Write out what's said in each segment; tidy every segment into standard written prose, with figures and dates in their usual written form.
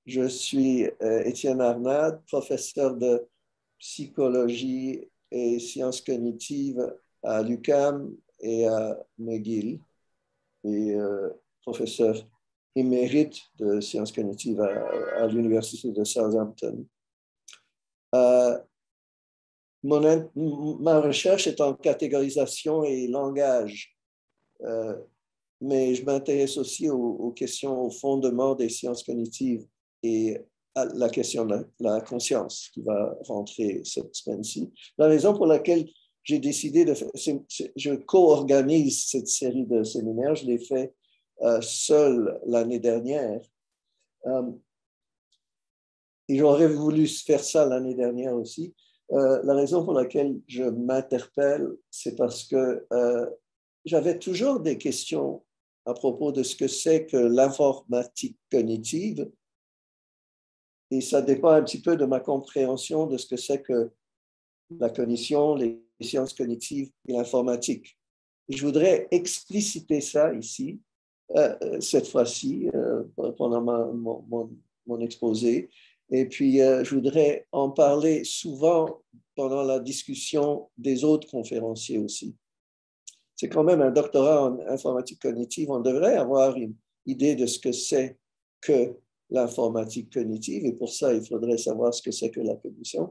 Je suis Étienne Arnade, professeur de psychologie et sciences cognitives à l'UQAM et à McGill, et professeur émérite de sciences cognitives à l'Université de Southampton. Ma recherche est en catégorisation et langage, mais je m'intéresse aussi aux questions, au fondement des sciences cognitives et à la question de la conscience qui va rentrer cette semaine-ci. La raison pour laquelle j'ai décidé de faire, je co-organise cette série de séminaires, je l'ai fait seul l'année dernière. Et j'aurais voulu faire ça l'année dernière aussi. La raison pour laquelle je m'interpelle, c'est parce que j'avais toujours des questions à propos de ce que c'est que l'informatique cognitive, et ça dépend un petit peu de ma compréhension de ce que c'est que la cognition, les sciences cognitives et l'informatique. Et je voudrais expliciter ça ici, cette fois-ci, pendant mon exposé. Et puis, je voudrais en parler souvent pendant la discussion des autres conférenciers aussi. C'est quand même un doctorat en informatique cognitive. On devrait avoir une idée de ce que c'est que l'informatique cognitive. Et pour ça, il faudrait savoir ce que c'est que la cognition.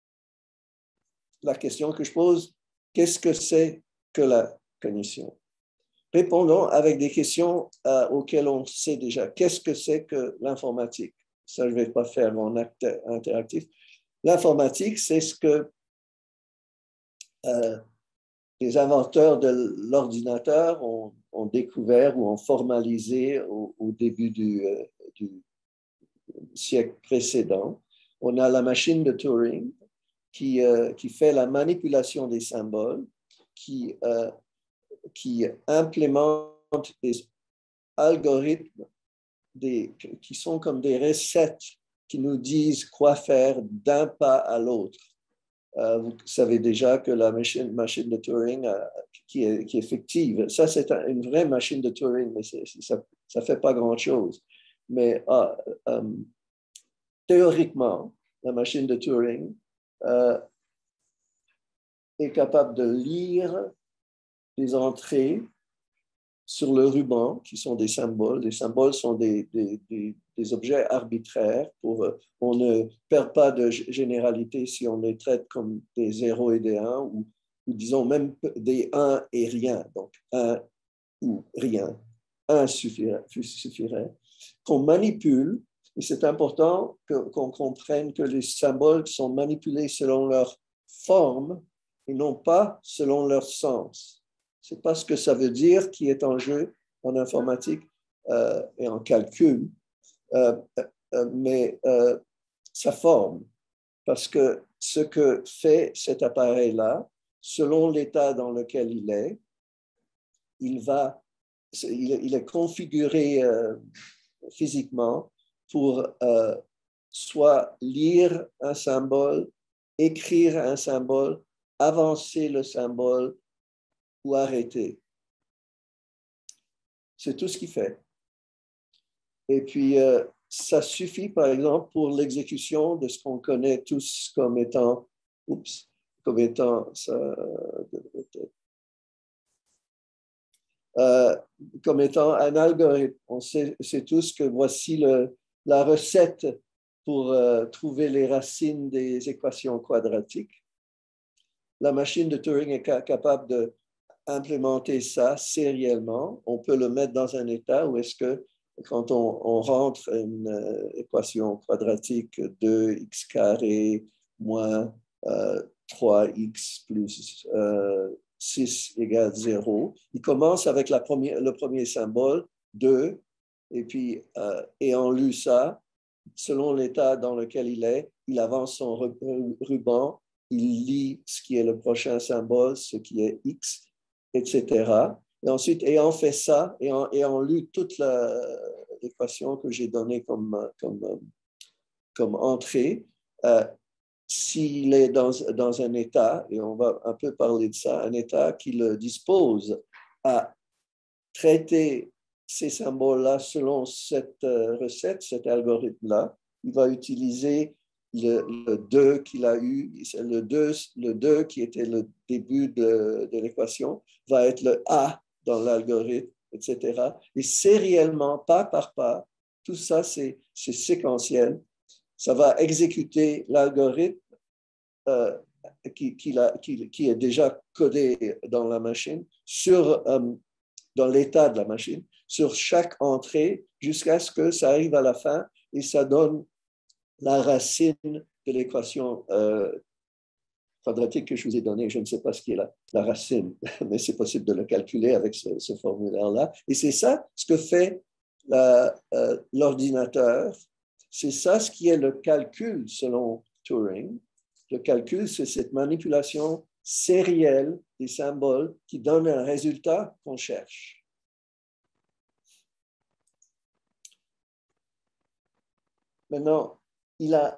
La question que je pose, qu'est-ce que c'est que la cognition? Répondons avec des questions auxquelles on sait déjà. Qu'est-ce que c'est que l'informatique? Ça, je ne vais pas faire en acte interactif. L'informatique, c'est ce que les inventeurs de l'ordinateur ont découvert ou ont formalisé au début du siècle précédent. On a la machine de Turing qui fait la manipulation des symboles, qui implémente des algorithmes qui sont comme des recettes qui nous disent quoi faire d'un pas à l'autre. Vous savez déjà que la machine de Turing qui est fictive, ça c'est une vraie machine de Turing, mais ça ne fait pas grand-chose. Mais théoriquement, la machine de Turing est capable de lire des entrées sur le ruban, qui sont des symboles. Les symboles sont des objets arbitraires. On ne perd pas de généralité si on les traite comme des 0 et des 1, ou disons même des 1 et rien. Donc, 1 ou rien. 1 suffirait. Qu'on manipule, et c'est important qu'on comprenne que les symboles sont manipulés selon leur forme et non pas selon leur sens. Ce n'est pas ce que ça veut dire qui est en jeu en informatique et en calcul, mais sa forme. Parce que ce que fait cet appareil-là, selon l'état dans lequel il est, il est configuré physiquement pour soit lire un symbole, écrire un symbole, avancer le symbole, ou arrêter. C'est tout ce qu'il fait. Et puis, ça suffit, par exemple, pour l'exécution de ce qu'on connaît tous comme étant, comme étant un algorithme. On sait tous que voici la recette pour trouver les racines des équations quadratiques. La machine de Turing est capable de implémenter ça sériellement. On peut le mettre dans un état où est-ce que quand on rentre une équation quadratique 2x carré moins 3x plus 6 égale 0, il commence avec le premier symbole, 2, et puis ayant lu ça, selon l'état dans lequel il avance son ruban, il lit ce qui est le prochain symbole, ce qui est x, etc. Et ensuite, ayant fait ça, ayant lu toute l'équation que j'ai donnée comme entrée, s'il est dans un état, et on va un peu parler de ça, un état qui le dispose à traiter ces symboles-là selon cette recette, cet algorithme-là, il va utiliser le 2 qu'il a eu, le 2 qui était le début de l'équation, va être le A dans l'algorithme, etc. Et sériellement, pas par pas, tout ça, c'est séquentiel. Ça va exécuter l'algorithme qui est déjà codé dans la machine, dans l'état de la machine, sur chaque entrée, jusqu'à ce que ça arrive à la fin et ça donne la racine de l'équation quadratique que je vous ai donnée. Je ne sais pas ce qui est la racine, mais c'est possible de le calculer avec ce formulaire-là. Et c'est ça ce que fait l'ordinateur. C'est ça ce qui est le calcul selon Turing. Le calcul, c'est cette manipulation sérielle des symboles qui donne un résultat qu'on cherche. Maintenant, il a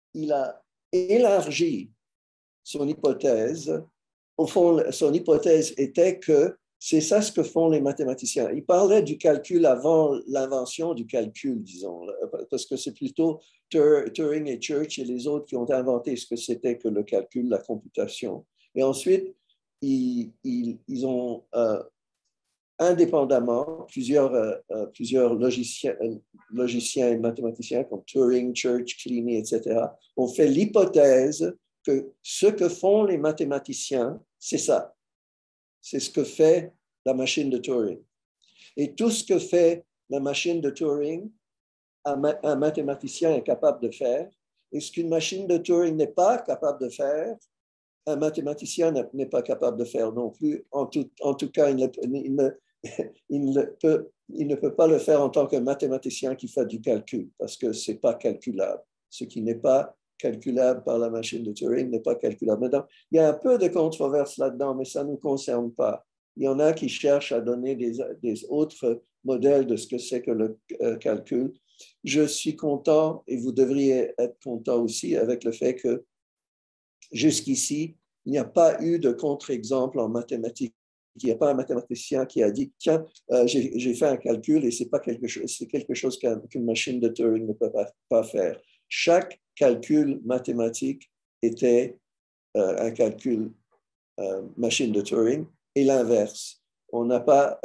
élargi son hypothèse. Au fond, son hypothèse était que c'est ça ce que font les mathématiciens. Il parlait du calcul avant l'invention du calcul, disons, parce que c'est plutôt Turing et Church et les autres qui ont inventé ce que c'était que le calcul, la computation. Et ensuite, ils ont indépendamment, plusieurs logiciens et mathématiciens comme Turing, Church, Kleene, etc., ont fait l'hypothèse que ce que font les mathématiciens, c'est ça. C'est ce que fait la machine de Turing. Et tout ce que fait la machine de Turing, un mathématicien est capable de faire. Et ce qu'une machine de Turing n'est pas capable de faire, un mathématicien n'est pas capable de faire non plus. En tout cas, il ne peut pas le faire en tant que mathématicien qui fait du calcul, parce que ce n'est pas calculable. Ce qui n'est pas calculable par la machine de Turing n'est pas calculable. Maintenant, il y a un peu de controverse là-dedans, mais ça ne nous concerne pas. Il y en a qui cherchent à donner des autres modèles de ce que c'est que le calcul. Je suis content, et vous devriez être content aussi, avec le fait que jusqu'ici, il n'y a pas eu de contre-exemple en mathématiques. Il n'y a pas un mathématicien qui a dit, tiens, j'ai fait un calcul et c'est quelque chose qu'une machine de Turing ne peut pas faire. Chaque calcul mathématique était un calcul machine de Turing et l'inverse. On n'a pas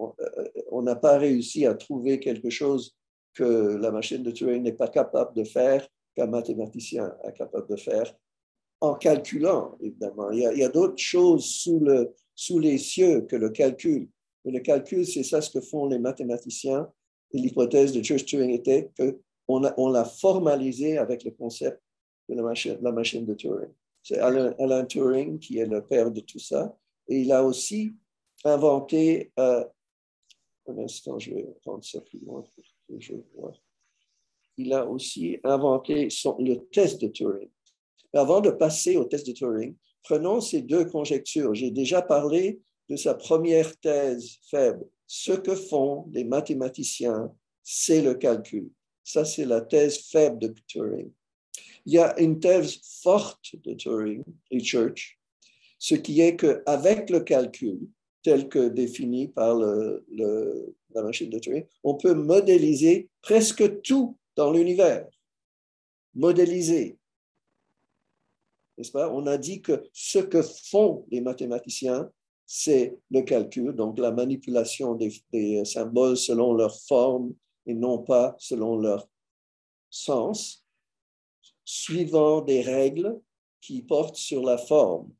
réussi à trouver quelque chose que la machine de Turing n'est pas capable de faire, qu'un mathématicien est capable de faire, en calculant, évidemment. Il y a d'autres choses sous les cieux que le calcul. Mais le calcul, c'est ça ce que font les mathématiciens. Et l'hypothèse de Church-Turing était qu'on l'a formalisé avec le concept de la machine de Turing. C'est Alan Turing qui est le père de tout ça. Et il a aussi inventé, un instant, je vais prendre ça plus loin pour que je vois. Il a aussi inventé le test de Turing. Avant de passer au test de Turing, prenons ces deux conjectures. J'ai déjà parlé de sa première thèse faible. Ce que font les mathématiciens, c'est le calcul. Ça, c'est la thèse faible de Turing. Il y a une thèse forte de Turing et Church, ce qui est qu'avec le calcul, tel que défini par la machine de Turing, on peut modéliser presque tout dans l'univers. Modéliser. N'est-ce pas? On a dit que ce que font les mathématiciens, c'est le calcul, donc la manipulation des symboles selon leur forme et non pas selon leur sens, suivant des règles qui portent sur la forme,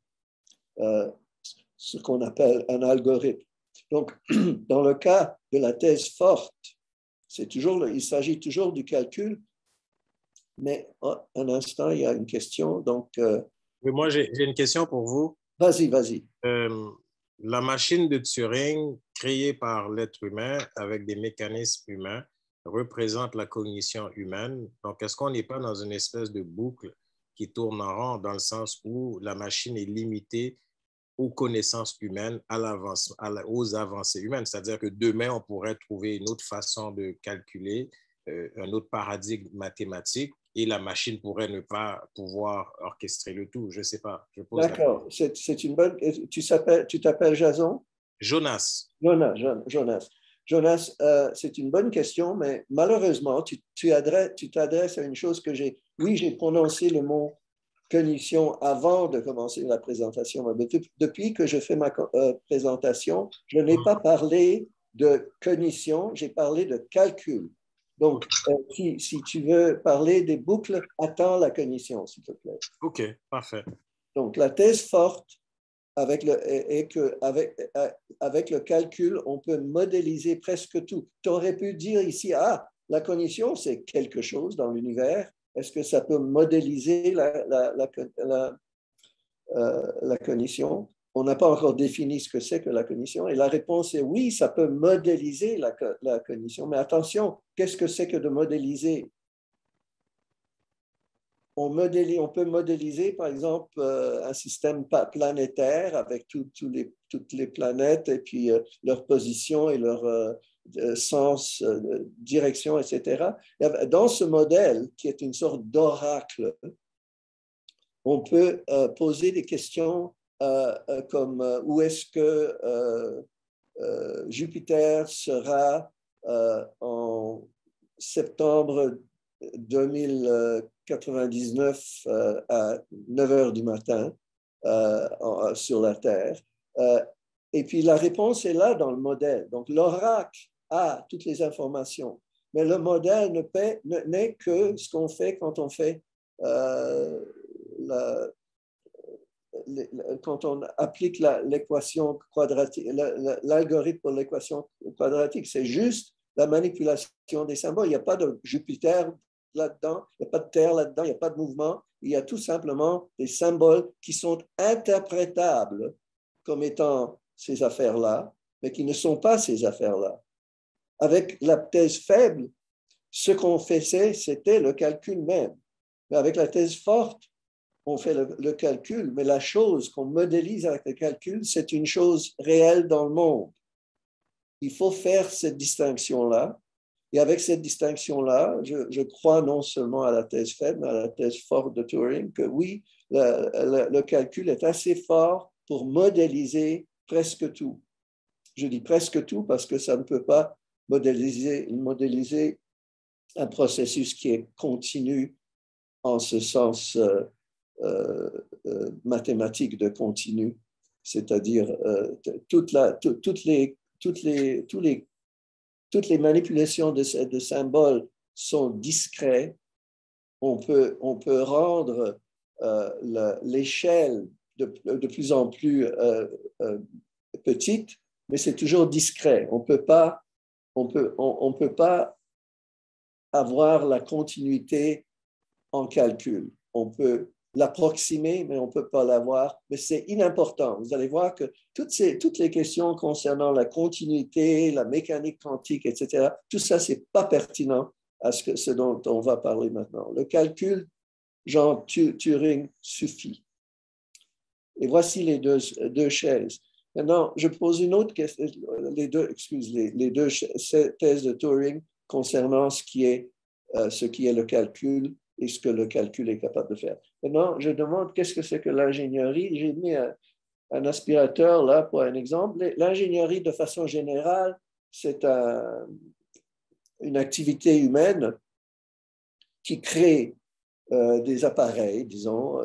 ce qu'on appelle un algorithme. Donc, dans le cas de la thèse forte, il s'agit toujours du calcul. Mais un instant, il y a une question. Donc, oui, moi, j'ai une question pour vous. Vas-y. La machine de Turing, créée par l'être humain avec des mécanismes humains, représente la cognition humaine. Donc, est-ce qu'on n'est pas dans une espèce de boucle qui tourne en rond dans le sens où la machine est limitée aux connaissances humaines, aux avancées humaines? C'est-à-dire que demain, on pourrait trouver une autre façon de calculer, un autre paradigme mathématique, et la machine pourrait ne pas pouvoir orchestrer le tout. Je ne sais pas. D'accord. C'est une bonne. Tu t'appelles Jason? Jonas. Jonas. Jonas, c'est une bonne question, mais malheureusement, tu t'adresses à une chose que j'ai prononcé le mot cognition avant de commencer la présentation. Mais depuis que je fais ma présentation, je n'ai pas parlé de cognition, j'ai parlé de calcul. Donc, si tu veux parler des boucles, attends la cognition, s'il te plaît. OK, parfait. Donc, la thèse forte est qu'avec avec le calcul, on peut modéliser presque tout. Tu aurais pu dire ici, la cognition, c'est quelque chose dans l'univers. Est-ce que ça peut modéliser la cognition? On n'a pas encore défini ce que c'est que la cognition. Et la réponse est oui, ça peut modéliser la cognition. Mais attention, qu'est-ce que c'est que de modéliser? On peut modéliser, par exemple, un système planétaire avec toutes les planètes et puis leur position et leur sens, direction, etc. Dans ce modèle, qui est une sorte d'oracle, on peut poser des questions comme où est-ce que Jupiter sera en septembre 2099 à 9 heures du matin sur la Terre. Et puis la réponse est là dans le modèle. Donc l'oracle a toutes les informations, mais le modèle n'est que ce qu'on fait quand on fait quand on applique l'équation quadratique, l'algorithme pour l'équation quadratique. C'est juste la manipulation des symboles. Il n'y a pas de Jupiter là-dedans, il n'y a pas de Terre là-dedans, il n'y a pas de mouvement. Il y a tout simplement des symboles qui sont interprétables comme étant ces affaires-là, mais qui ne sont pas ces affaires-là. Avec la thèse faible, ce qu'on faisait, c'était le calcul même. Mais avec la thèse forte, on fait le calcul, mais la chose qu'on modélise avec le calcul, c'est une chose réelle dans le monde. Il faut faire cette distinction-là. Et avec cette distinction-là, je crois non seulement à la thèse faible, mais à la thèse forte de Turing, que oui, le calcul est assez fort pour modéliser presque tout. Je dis presque tout parce que ça ne peut pas modéliser un processus qui est continu en ce sens mathématique de continu, c'est-à-dire toutes les manipulations de symboles sont discrets. On peut rendre l'échelle de plus en plus petite, mais c'est toujours discret. On peut pas avoir la continuité en calcul. On peut l'approximer, mais on ne peut pas l'avoir. Mais c'est inimportant. Vous allez voir que toutes les questions concernant la continuité, la mécanique quantique, etc., tout ça, ce n'est pas pertinent à ce dont on va parler maintenant. Le calcul, genre Turing, suffit. Et voici les deux chaises. Maintenant, je pose une autre question, les deux thèses de Turing concernant ce qui est le calcul et ce que le calcul est capable de faire. Maintenant, je demande qu'est-ce que c'est que l'ingénierie. J'ai mis un aspirateur là pour un exemple. L'ingénierie, de façon générale, c'est une activité humaine qui crée des appareils, disons,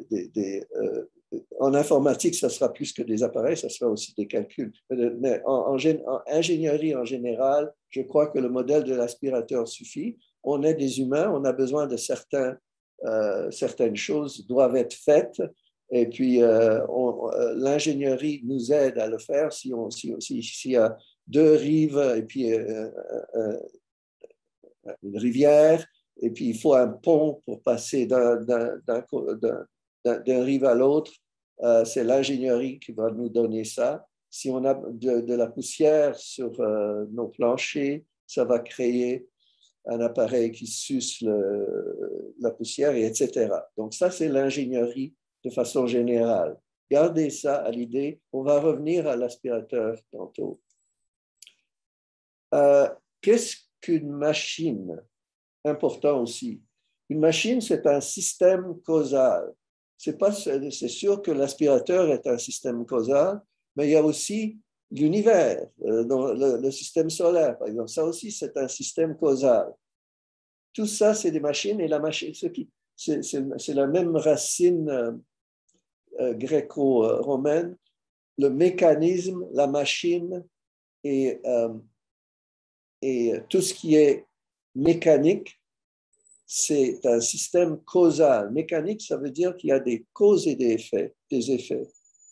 en informatique, ça sera plus que des appareils, ça sera aussi des calculs. Mais en ingénierie en général, je crois que le modèle de l'aspirateur suffit. On est des humains, on a besoin de certaines choses doivent être faites, et puis l'ingénierie nous aide à le faire s'il y a deux rives et puis une rivière, et puis il faut un pont pour passer d'un rive à l'autre. C'est l'ingénierie qui va nous donner ça. Si on a de la poussière sur nos planchers, ça va créer un appareil qui suce la poussière, et etc. Donc ça, c'est l'ingénierie de façon générale. Gardez ça à l'idée. On va revenir à l'aspirateur tantôt. Qu'est-ce qu'une machine? Important aussi. Une machine, c'est un système causal. C'est sûr que l'aspirateur est un système causal, mais il y a aussi l'univers, dans le système solaire, par exemple. Ça aussi, c'est un système causal. Tout ça, c'est des machines, et la machine, c'est la même racine gréco-romaine, le mécanisme, la machine et tout ce qui est mécanique, c'est un système causal. Mécanique, ça veut dire qu'il y a des causes et des effets.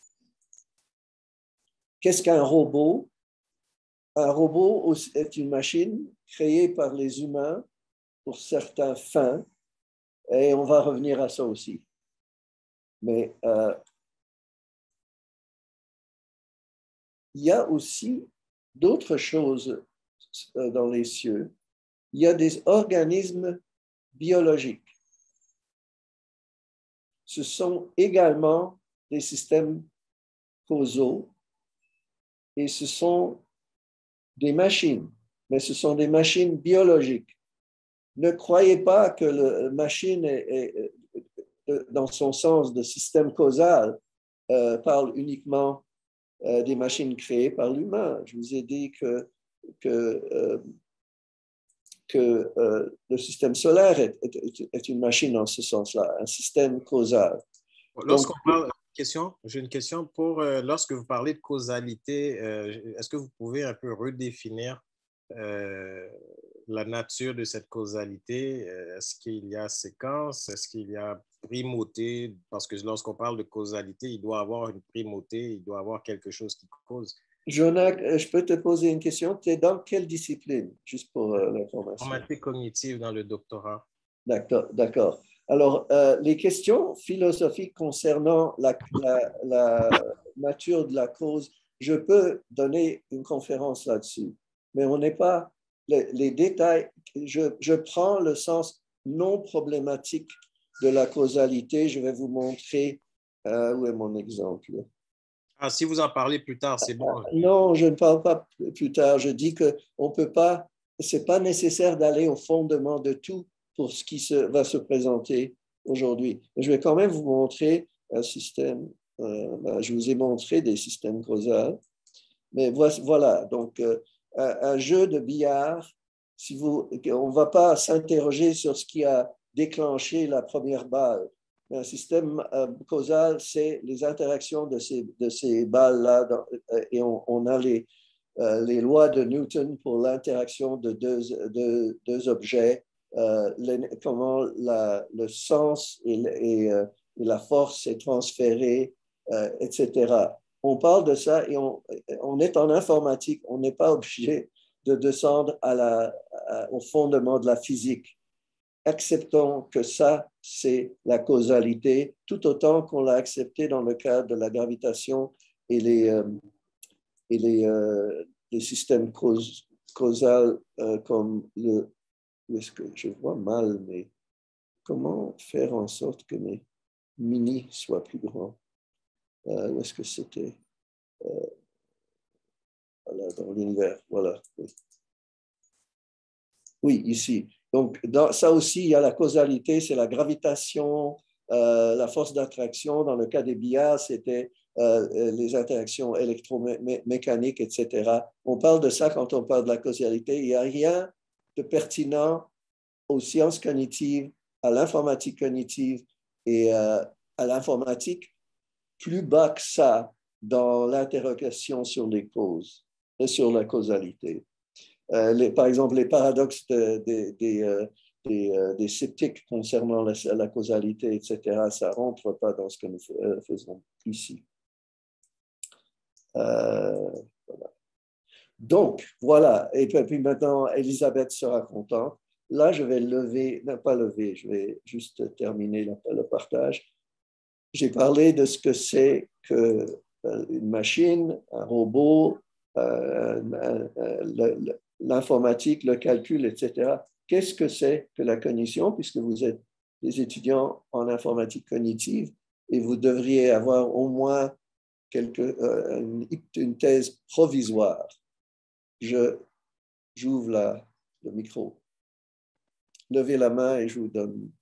Qu'est-ce qu'un robot? Un robot est une machine créée par les humains pour certaines fins, et on va revenir à ça aussi. Mais il y a aussi d'autres choses dans les cieux. Il y a des organismes biologiques. Ce sont également des systèmes causaux et ce sont des machines, mais ce sont des machines biologiques. Ne croyez pas que la machine est dans son sens de système causal, parle uniquement des machines créées par l'humain. Je vous ai dit que le système solaire est une machine en ce sens-là, un système causal. Lorsqu'on parle, j'ai une question pour, lorsque vous parlez de causalité, est-ce que vous pouvez un peu redéfinir la nature de cette causalité? Est-ce qu'il y a séquence? Est-ce qu'il y a primauté? Parce que lorsqu'on parle de causalité, il doit avoir une primauté, il doit avoir quelque chose qui cause. Jonas, je peux te poser une question? Tu es dans quelle discipline, juste pour l'information? Informatique cognitive dans le doctorat. D'accord. Alors, les questions philosophiques concernant la nature de la cause, je peux donner une conférence là-dessus, mais on n'est pas les détails. Je prends le sens non problématique de la causalité. Je vais vous montrer où est mon exemple. Ah, si vous en parlez plus tard, c'est bon. Non, je ne parle pas plus tard. Je dis que on peut pas. C'est pas nécessaire d'aller au fondement de tout pour ce qui va se présenter aujourd'hui. Je vais quand même vous montrer un système. Je vous ai montré des systèmes causaux, mais voilà. Donc, un jeu de billard. On ne va pas s'interroger sur ce qui a déclenché la première balle. Un système causal, c'est les interactions de ces balles-là, et on a les lois de Newton pour l'interaction de deux objets, comment le sens et la force est transférée, etc. On parle de ça et on est en informatique, on n'est pas obligé de descendre au fondement de la physique. Acceptons que ça, c'est la causalité, tout autant qu'on l'a accepté dans le cadre de la gravitation et les systèmes causaux comme est-ce que je vois mal, mais comment faire en sorte que mes mini soient plus grands? Où est-ce que c'était? Voilà, dans l'univers, voilà. Oui, ici. Donc, dans ça aussi, il y a la causalité, c'est la gravitation, la force d'attraction. Dans le cas des billards, c'était les interactions électromécaniques, etc. On parle de ça quand on parle de la causalité. Il n'y a rien de pertinent aux sciences cognitives, à l'informatique cognitive et à l'informatique plus bas que ça dans l'interrogation sur les causes et sur la causalité. Par exemple, les paradoxes des sceptiques concernant la causalité, etc., ça ne rentre pas dans ce que nous faisons ici. Voilà. Donc, voilà. Et puis maintenant, Elisabeth sera contente. Là, je vais lever, non pas lever, je vais juste terminer le partage. J'ai parlé de ce que c'est qu'une machine, un robot, l'informatique, le calcul, etc. Qu'est-ce que c'est que la cognition, puisque vous êtes des étudiants en informatique cognitive et vous devriez avoir au moins une thèse provisoire. J'ouvre le micro. Levez la main et je vous donne.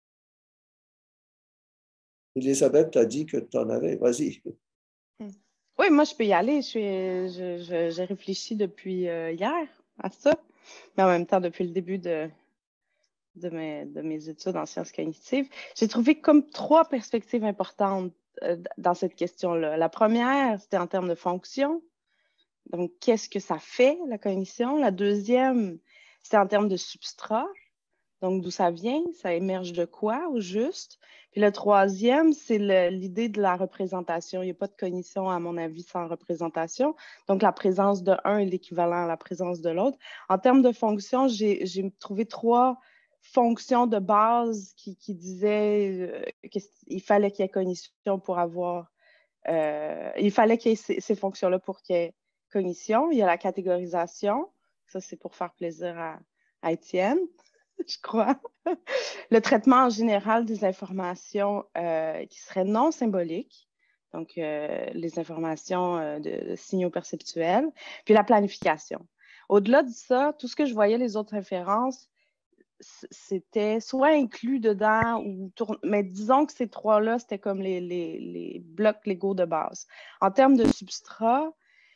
Elisabeth t'a dit que tu en avais. Vas-y. Oui, moi, je peux y aller. J'ai réfléchi depuis hier à ça, mais en même temps, depuis le début de mes études en sciences cognitives, j'ai trouvé comme 3 perspectives importantes dans cette question-là. La première, c'était en termes de fonction. Donc, qu'est-ce que ça fait, la cognition? La deuxième, c'était en termes de substrat. Donc, d'où ça vient? Ça émerge de quoi, au juste? Puis le troisième, c'est l'idée de la représentation. Il n'y a pas de cognition, à mon avis, sans représentation. Donc, la présence de un est l'équivalent à la présence de l'autre. En termes de fonction, j'ai trouvé 3 fonctions de base qui disaient qu'il fallait qu'il y ait cognition pour avoir... il fallait qu'il y ait ces fonctions-là pour qu'il y ait cognition. Il y a la catégorisation. Ça, c'est pour faire plaisir à Étienne, je crois. Le traitement en général des informations qui seraient non symboliques, donc les informations de signaux perceptuels, puis la planification. Au-delà de ça, tout ce que je voyais, les autres références, c'était soit inclus dedans ou mais disons que ces 3-là, c'était comme les blocs légaux de base. En termes de substrat,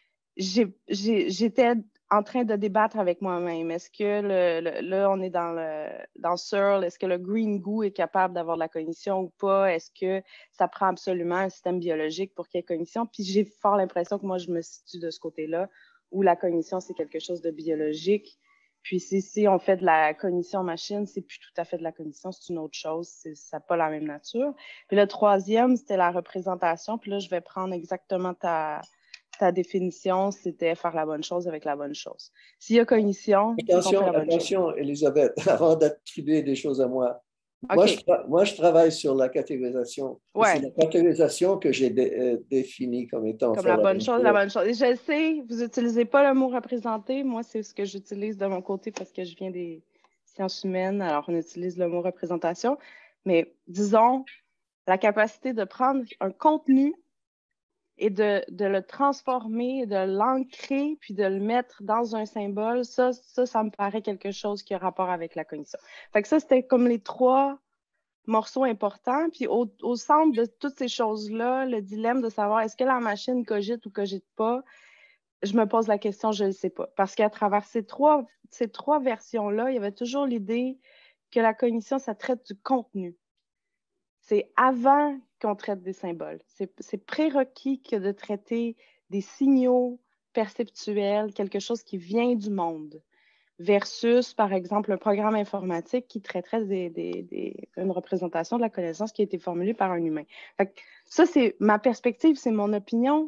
j'étais en train de débattre avec moi-même. Est-ce que là, on est dans Searle, est-ce que le green goo est capable d'avoir de la cognition ou pas? Est-ce que ça prend absolument un système biologique pour qu'il y ait cognition? Puis j'ai fort l'impression que moi, je me situe de ce côté-là, où la cognition, c'est quelque chose de biologique. Puis si on fait de la cognition machine, c'est plus tout à fait de la cognition, c'est une autre chose, ça n'a pas la même nature. Puis le troisième, c'était la représentation. Puis là, je vais prendre exactement ta définition, c'était faire la bonne chose avec la bonne chose. S'il y a cognition, c'est qu'on fait la bonne chose. Attention, Elisabeth, avant d'attribuer des choses à moi. Okay. Moi, je travaille sur la catégorisation. Ouais. C'est la catégorisation que j'ai définie comme étant comme la bonne chose, la bonne chose. Et je sais, vous n'utilisez pas le mot représenter. Moi, c'est ce que j'utilise de mon côté parce que je viens des sciences humaines. Alors, on utilise le mot représentation. Mais disons, la capacité de prendre un contenu et de le transformer, de l'ancrer, puis de le mettre dans un symbole, ça me paraît quelque chose qui a rapport avec la cognition. Fait que ça, c'était comme les 3 morceaux importants. Puis au centre de toutes ces choses-là, le dilemme de savoir est-ce que la machine cogite ou cogite pas, je me pose la question, je ne sais pas. Parce qu'à travers ces trois versions-là, il y avait toujours l'idée que la cognition, ça traite du contenu. C'est avant qu'on traite des symboles. C'est prérequis que de traiter des signaux perceptuels, quelque chose qui vient du monde, versus, par exemple, un programme informatique qui traiterait une représentation de la connaissance qui a été formulée par un humain. Fait que ça, c'est ma perspective, c'est mon opinion.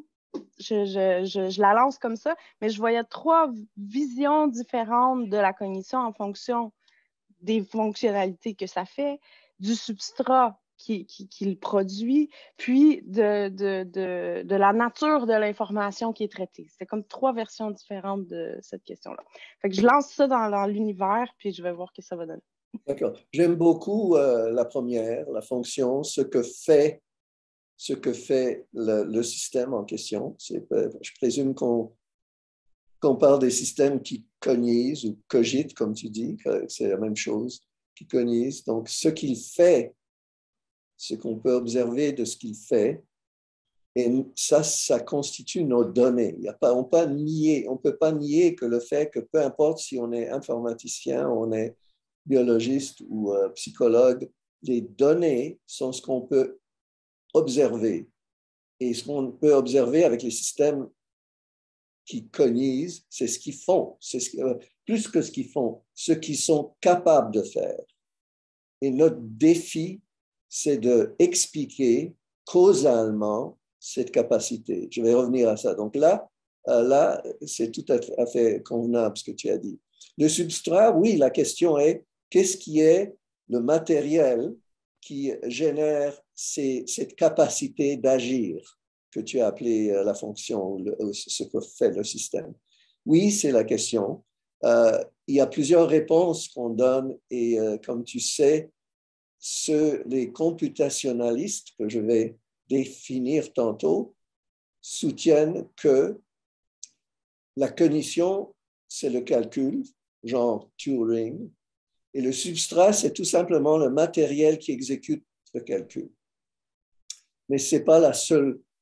Je la lance comme ça, mais je voyais 3 visions différentes de la cognition en fonction des fonctionnalités que ça fait, du substrat qu'il produit, puis de la nature de l'information qui est traitée. C'est comme 3 versions différentes de cette question-là. Fait que je lance ça dans l'univers, puis je vais voir ce que ça va donner. D'accord. J'aime beaucoup la première, la fonction, ce que fait le système en question. Je présume qu'on parle des systèmes qui cognisent ou cogitent, comme tu dis, c'est la même chose, qui cognisent. Donc, ce qu'il fait, ce qu'on peut observer de ce qu'il fait, et ça constitue nos données. On ne peut pas nier que le fait que peu importe si on est informaticien, on est biologiste ou psychologue, les données sont ce qu'on peut observer. Et ce qu'on peut observer avec les systèmes qui cognisent, c'est ce qu'ils font. Plus que ce qu'ils font, ce qu'ils sont capables de faire. Et notre défi, c'est d'expliquer causalement cette capacité. Je vais revenir à ça. Donc là, c'est tout à fait convenable ce que tu as dit. Le substrat, oui, la question est, qu'est-ce qui est le matériel qui génère cette capacité d'agir que tu as appelé la fonction, ce que fait le système? Oui, c'est la question. Il y a plusieurs réponses qu'on donne et comme tu sais, les computationalistes que je vais définir tantôt soutiennent que la cognition, c'est le calcul, genre Turing, et le substrat, c'est tout simplement le matériel qui exécute le calcul. Mais ce n'est pas la seule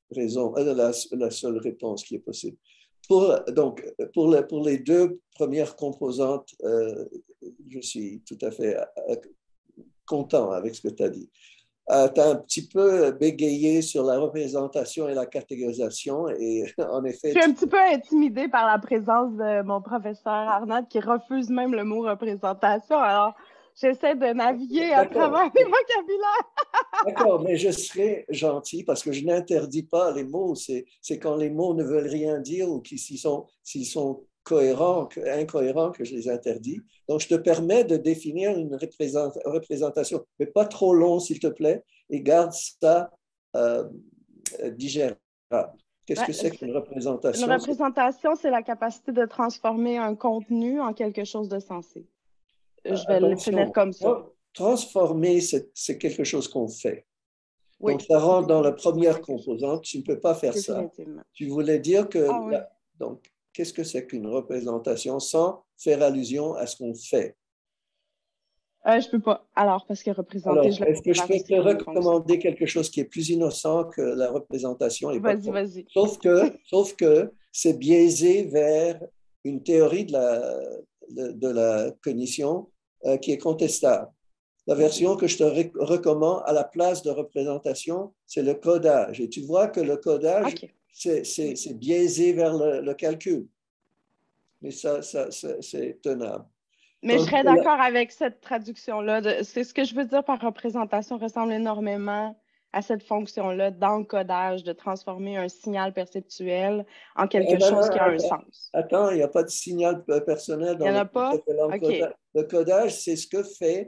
la seule réponse qui est possible. Pour les deux premières composantes, je suis tout à fait content avec ce que tu as dit. Tu as un petit peu bégayé sur la représentation et la catégorisation et en effet… Je suis un petit peu intimidée par la présence de mon professeur Arnaud qui refuse même le mot représentation. Alors, j'essaie de naviguer à travers les vocabulaires. D'accord, mais je serai gentil parce que je n'interdis pas les mots. C'est quand les mots ne veulent rien dire ou s'ils sont incohérents que je les interdis. Donc, je te permets de définir une représentation, mais pas trop long, s'il te plaît, et garde ça digérable. Qu'est-ce que c'est qu'une représentation? Une représentation, c'est la capacité de transformer un contenu en quelque chose de sensé. Je vais le définir comme ça. Transformer, c'est quelque chose qu'on fait. Oui. Donc, ça rentre dans la première composante. Tu ne peux pas faire ça. Tu voulais dire que… oui. Donc, qu'est-ce que c'est qu'une représentation sans faire allusion à ce qu'on fait? Je ne peux pas. Alors, parce que représenter… Alors, est-ce que je peux te recommander quelque chose qui est plus innocent que la représentation? Vas-y. Sauf que c'est biaisé vers une théorie de la cognition qui est contestable. La version que je te recommande à la place de représentation, c'est le codage. Et tu vois que le codage, c'est biaisé vers le calcul. Mais ça c'est tenable. Mais je serais d'accord avec cette traduction-là. C'est ce que je veux dire par représentation ressemble énormément à cette fonction-là d'encodage, de transformer un signal perceptuel en quelque chose qui a un sens. Attends, il n'y a pas de signal personnel dans le codage, c'est ce que fait…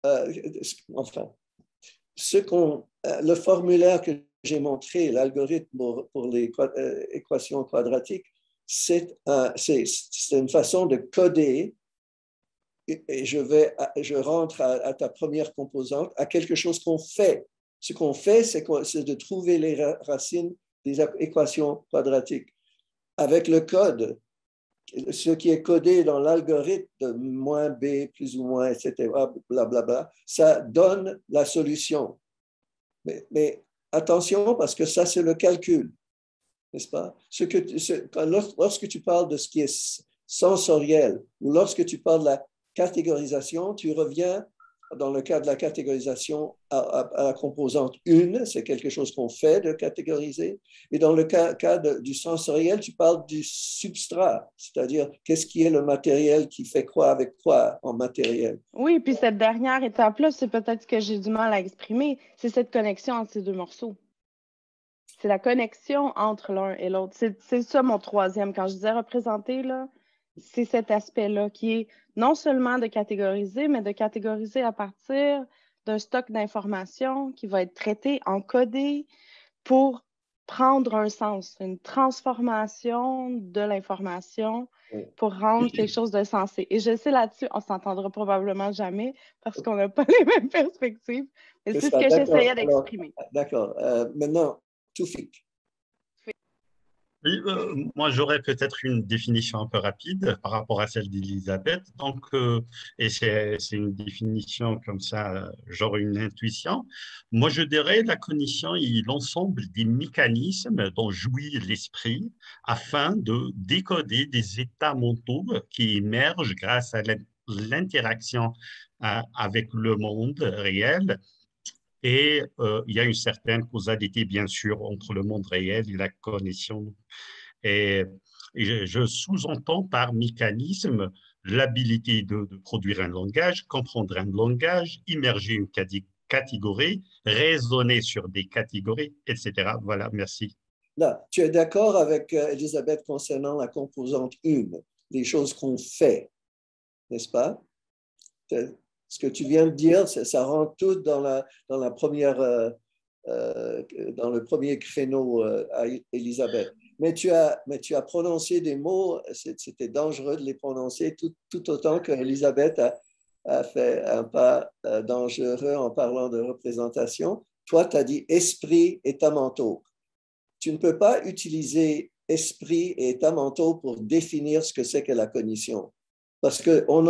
le formulaire que j'ai montré, l'algorithme pour les équations quadratiques, c'est une façon de coder, et je rentre à ta première composante, à quelque chose qu'on fait. Ce qu'on fait, c'est de trouver les racines des équations quadratiques. Avec le code, ce qui est codé dans l'algorithme de moins b, plus ou moins, etc., blablabla, ça donne la solution. Mais attention, parce que ça, c'est le calcul, n'est-ce pas? Lorsque tu parles de ce qui est sensoriel, ou lorsque tu parles de la catégorisation, tu reviens, dans le cas de la catégorisation, à la composante 1, c'est quelque chose qu'on fait de catégoriser. Et dans le cas du sensoriel, tu parles du substrat, c'est-à-dire qu'est-ce qui est le matériel qui fait quoi avec quoi en matériel. Oui, puis cette dernière étape-là, c'est peut-être que j'ai du mal à exprimer, c'est cette connexion entre ces deux morceaux. C'est la connexion entre l'un et l'autre. C'est ça mon troisième. Quand je disais représenter, là, c'est cet aspect-là qui est non seulement de catégoriser, mais de catégoriser à partir d'un stock d'informations qui va être traité, encodé pour prendre un sens, une transformation de l'information pour rendre quelque chose de sensé. Et je sais là-dessus, on ne s'entendra probablement jamais parce qu'on n'a pas les mêmes perspectives, mais c'est ce que j'essayais d'exprimer. D'accord. Maintenant, Toufik. Oui, moi, j'aurais peut-être une définition un peu rapide par rapport à celle d'Elisabeth. Donc, et c'est une définition comme ça, genre une intuition. Moi, je dirais la cognition est l'ensemble des mécanismes dont jouit l'esprit afin de décoder des états mentaux qui émergent grâce à l'interaction avec le monde réel. Et il y a une certaine causalité, bien sûr, entre le monde réel et la cognition. Et je sous-entends par mécanisme l'habilité de produire un langage, comprendre un langage, immerger une catégorie, raisonner sur des catégories, etc. Voilà, merci. Là, tu es d'accord avec Elisabeth concernant la composante 1, les choses qu'on fait, n'est-ce pas? Ce que tu viens de dire, ça rentre tout dans la première, dans le premier créneau à Elisabeth. Mais tu as prononcé des mots, c'était dangereux de les prononcer tout autant qu'Elisabeth a fait un pas dangereux en parlant de représentation. Toi, tu as dit esprit, état mentaux. Tu ne peux pas utiliser esprit et état mentaux pour définir ce que c'est que la cognition. Parce qu'on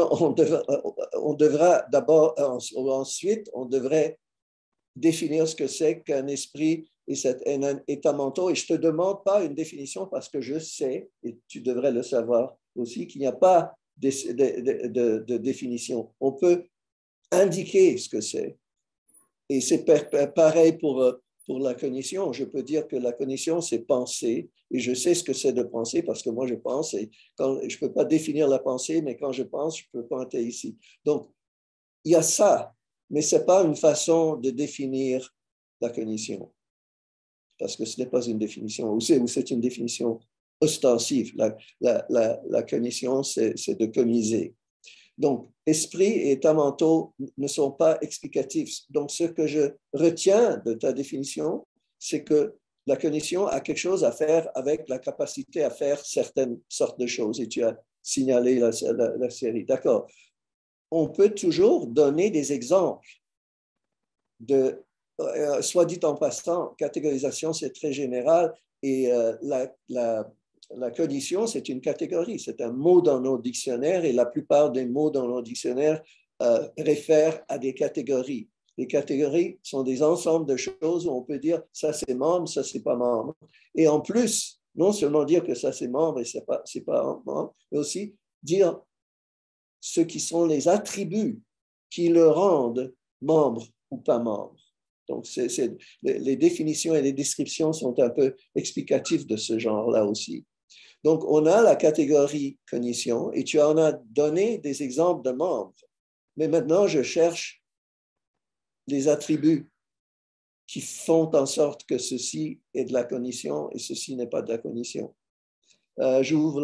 devra d'abord, ensuite, on devrait définir ce que c'est qu'un esprit et cet état mental. Et je ne te demande pas une définition parce que je sais, et tu devrais le savoir aussi, qu'il n'y a pas de définition. On peut indiquer ce que c'est. Et c'est pareil pour la cognition. Je peux dire que la cognition, c'est penser. Et je sais ce que c'est de penser parce que moi, je pense. Et quand, je ne peux pas définir la pensée, mais quand je pense, je peux pointer ici. Donc, il y a ça, mais ce n'est pas une façon de définir la cognition. Parce que ce n'est pas une définition. Ou c'est une définition ostensive. La cognition, c'est de cogniser. Donc, esprit et état mentaux ne sont pas explicatifs. Donc, ce que je retiens de ta définition, c'est que la cognition a quelque chose à faire avec la capacité à faire certaines sortes de choses. Et tu as signalé la série. D'accord. On peut toujours donner des exemples de, soit dit en passant, catégorisation, c'est très général et la cognition, c'est une catégorie, c'est un mot dans nos dictionnaires et la plupart des mots dans nos dictionnaires réfèrent à des catégories. Les catégories sont des ensembles de choses où on peut dire ça c'est membre, ça c'est pas membre. Et en plus, non seulement dire que ça c'est membre et c'est pas membre, mais aussi dire ce qui sont les attributs qui le rendent membre ou pas membre. Donc, les définitions et les descriptions sont un peu explicatives de ce genre-là aussi. Donc, on a la catégorie cognition et tu en as donné des exemples de membres. Mais maintenant, je cherche les attributs qui font en sorte que ceci est de la cognition et ceci n'est pas de la cognition. J'ouvre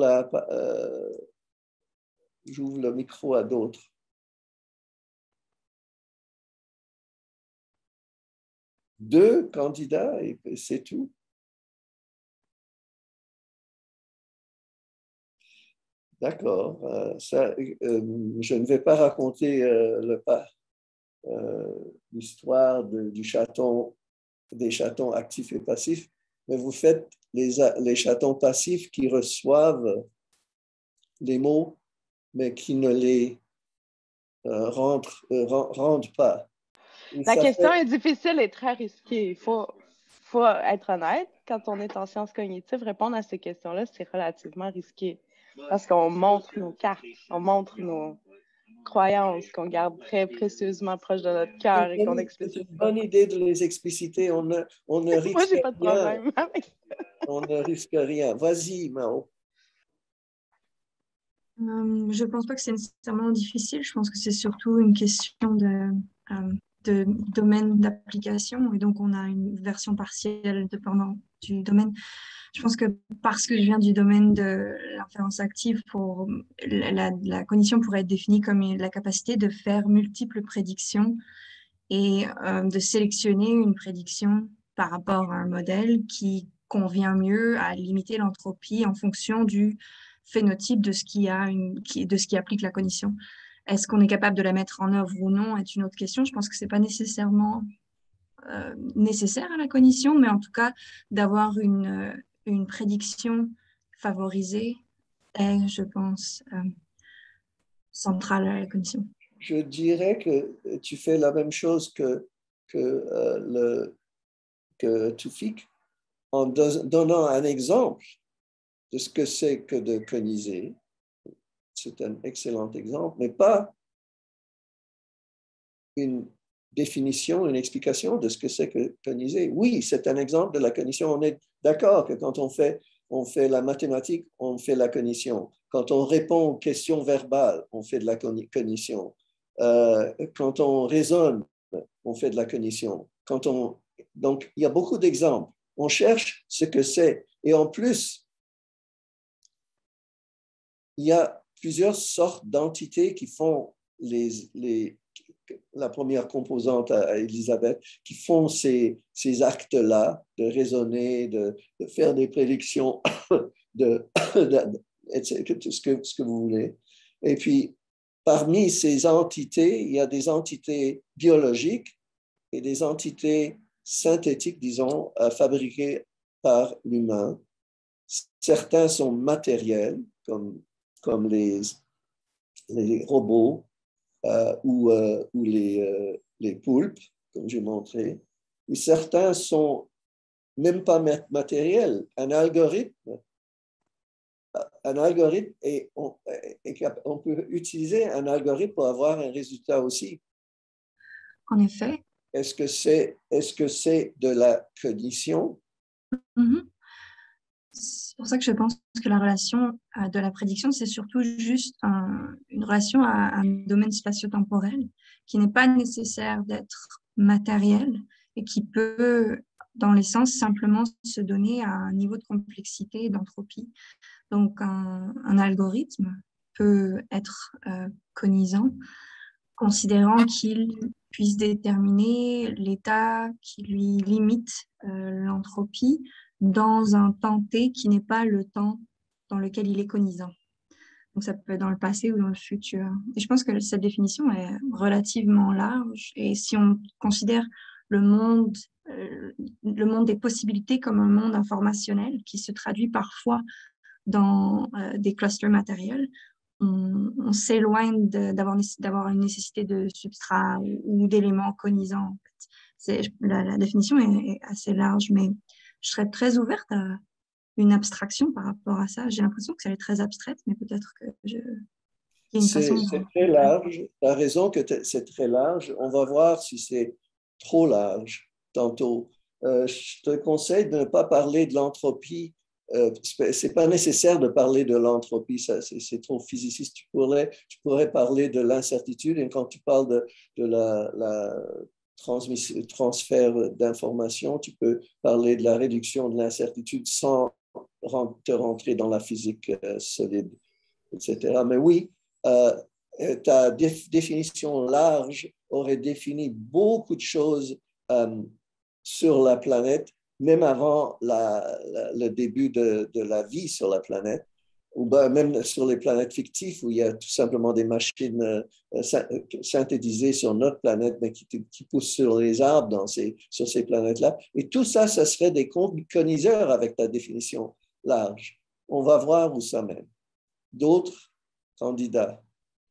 le micro à d'autres. Deux candidats et c'est tout. D'accord. Je ne vais pas raconter l'histoire des chatons actifs et passifs, mais vous faites les chatons passifs qui reçoivent les mots, mais qui ne les rendent pas. La question est difficile et très risquée. Il faut être honnête. Quand on est en sciences cognitives, répondre à ces questions-là, c'est relativement risqué. Parce qu'on montre nos cartes, on montre nos croyances qu'on garde très précieusement proches de notre cœur et qu'on explicite. C'est une bonne idée de les expliciter. On ne risque Moi, j'ai pas de problème avec ça. On ne risque rien. Vas-y, Mao. Je ne pense pas que c'est nécessairement difficile. Je pense que c'est surtout une question de domaine d'application. Et donc, on a une version partielle dépendant du domaine. Je pense que parce que je viens du domaine de l'inférence active, la cognition pourrait être définie comme la capacité de faire multiples prédictions et de sélectionner une prédiction par rapport à un modèle qui convient mieux à limiter l'entropie en fonction du phénotype de ce qui applique la cognition. Est-ce qu'on est capable de la mettre en œuvre ou non est une autre question. Je pense que ce n'est pas nécessairement nécessaire à la cognition, mais en tout cas, d'avoir une prédiction favorisée est, je pense, centrale à la cognition. Je dirais que tu fais la même chose que Toufik en donnant un exemple de ce que c'est que de cogniser. C'est un excellent exemple, mais pas une définition, une explication de ce que c'est que cogniser. Oui, c'est un exemple de la cognition. On est d'accord que quand on fait la mathématique, on fait la cognition. Quand on répond aux questions verbales, on fait de la cognition. Quand on raisonne, on fait de la cognition. Donc, il y a beaucoup d'exemples. On cherche ce que c'est. Et en plus, il y a plusieurs sortes d'entités qui font la première composante à Elisabeth, qui font ces actes-là de raisonner, de faire des prédictions, ce que vous voulez. Et puis, parmi ces entités, il y a des entités biologiques et des entités synthétiques, disons, fabriquées par l'humain. Certains sont matériels, comme les robots ou les poulpes, comme j'ai montré. Et certains sont même pas matériel. Un algorithme et on peut utiliser un algorithme pour avoir un résultat aussi. En effet. Est-ce que c'est de la cognition? C'est pour ça que je pense que la relation de la prédiction, c'est surtout juste une relation à un domaine spatio-temporel qui n'est pas nécessaire d'être matériel et qui peut, dans l'essence, simplement se donner à un niveau de complexité et d'entropie. Donc, un algorithme peut être conisant, considérant qu'il puisse déterminer l'état qui lui limite l'entropie dans un temps T qui n'est pas le temps dans lequel il est conisant. Donc, ça peut être dans le passé ou dans le futur. Et je pense que cette définition est relativement large. Et si on considère le monde des possibilités comme un monde informationnel qui se traduit parfois dans des clusters matériels, on s'éloigne d'avoir une nécessité de substrat ou d'éléments conisants. En fait. La définition est assez large, mais je serais très ouverte à une abstraction par rapport à ça. J'ai l'impression que ça est très abstraite, mais peut-être que il y a une façon... C'est très large. Tu as raison que c'est très large. On va voir si c'est trop large tantôt. Je te conseille de ne pas parler de l'entropie. C'est pas nécessaire de parler de l'entropie, c'est trop physiciste. Tu pourrais parler de l'incertitude, et quand tu parles de la transfert d'informations, tu peux parler de la réduction de l'incertitude sans te rentrer dans la physique solide, etc. Mais oui, ta définition large aurait défini beaucoup de choses sur la planète, même avant le début de la vie sur la planète, ou même sur les planètes fictives où il y a tout simplement des machines synthétisées sur notre planète, mais qui poussent sur les arbres sur ces planètes-là. Et tout ça, ça serait des coniseurs avec ta définition large. On va voir où ça mène. D'autres candidats?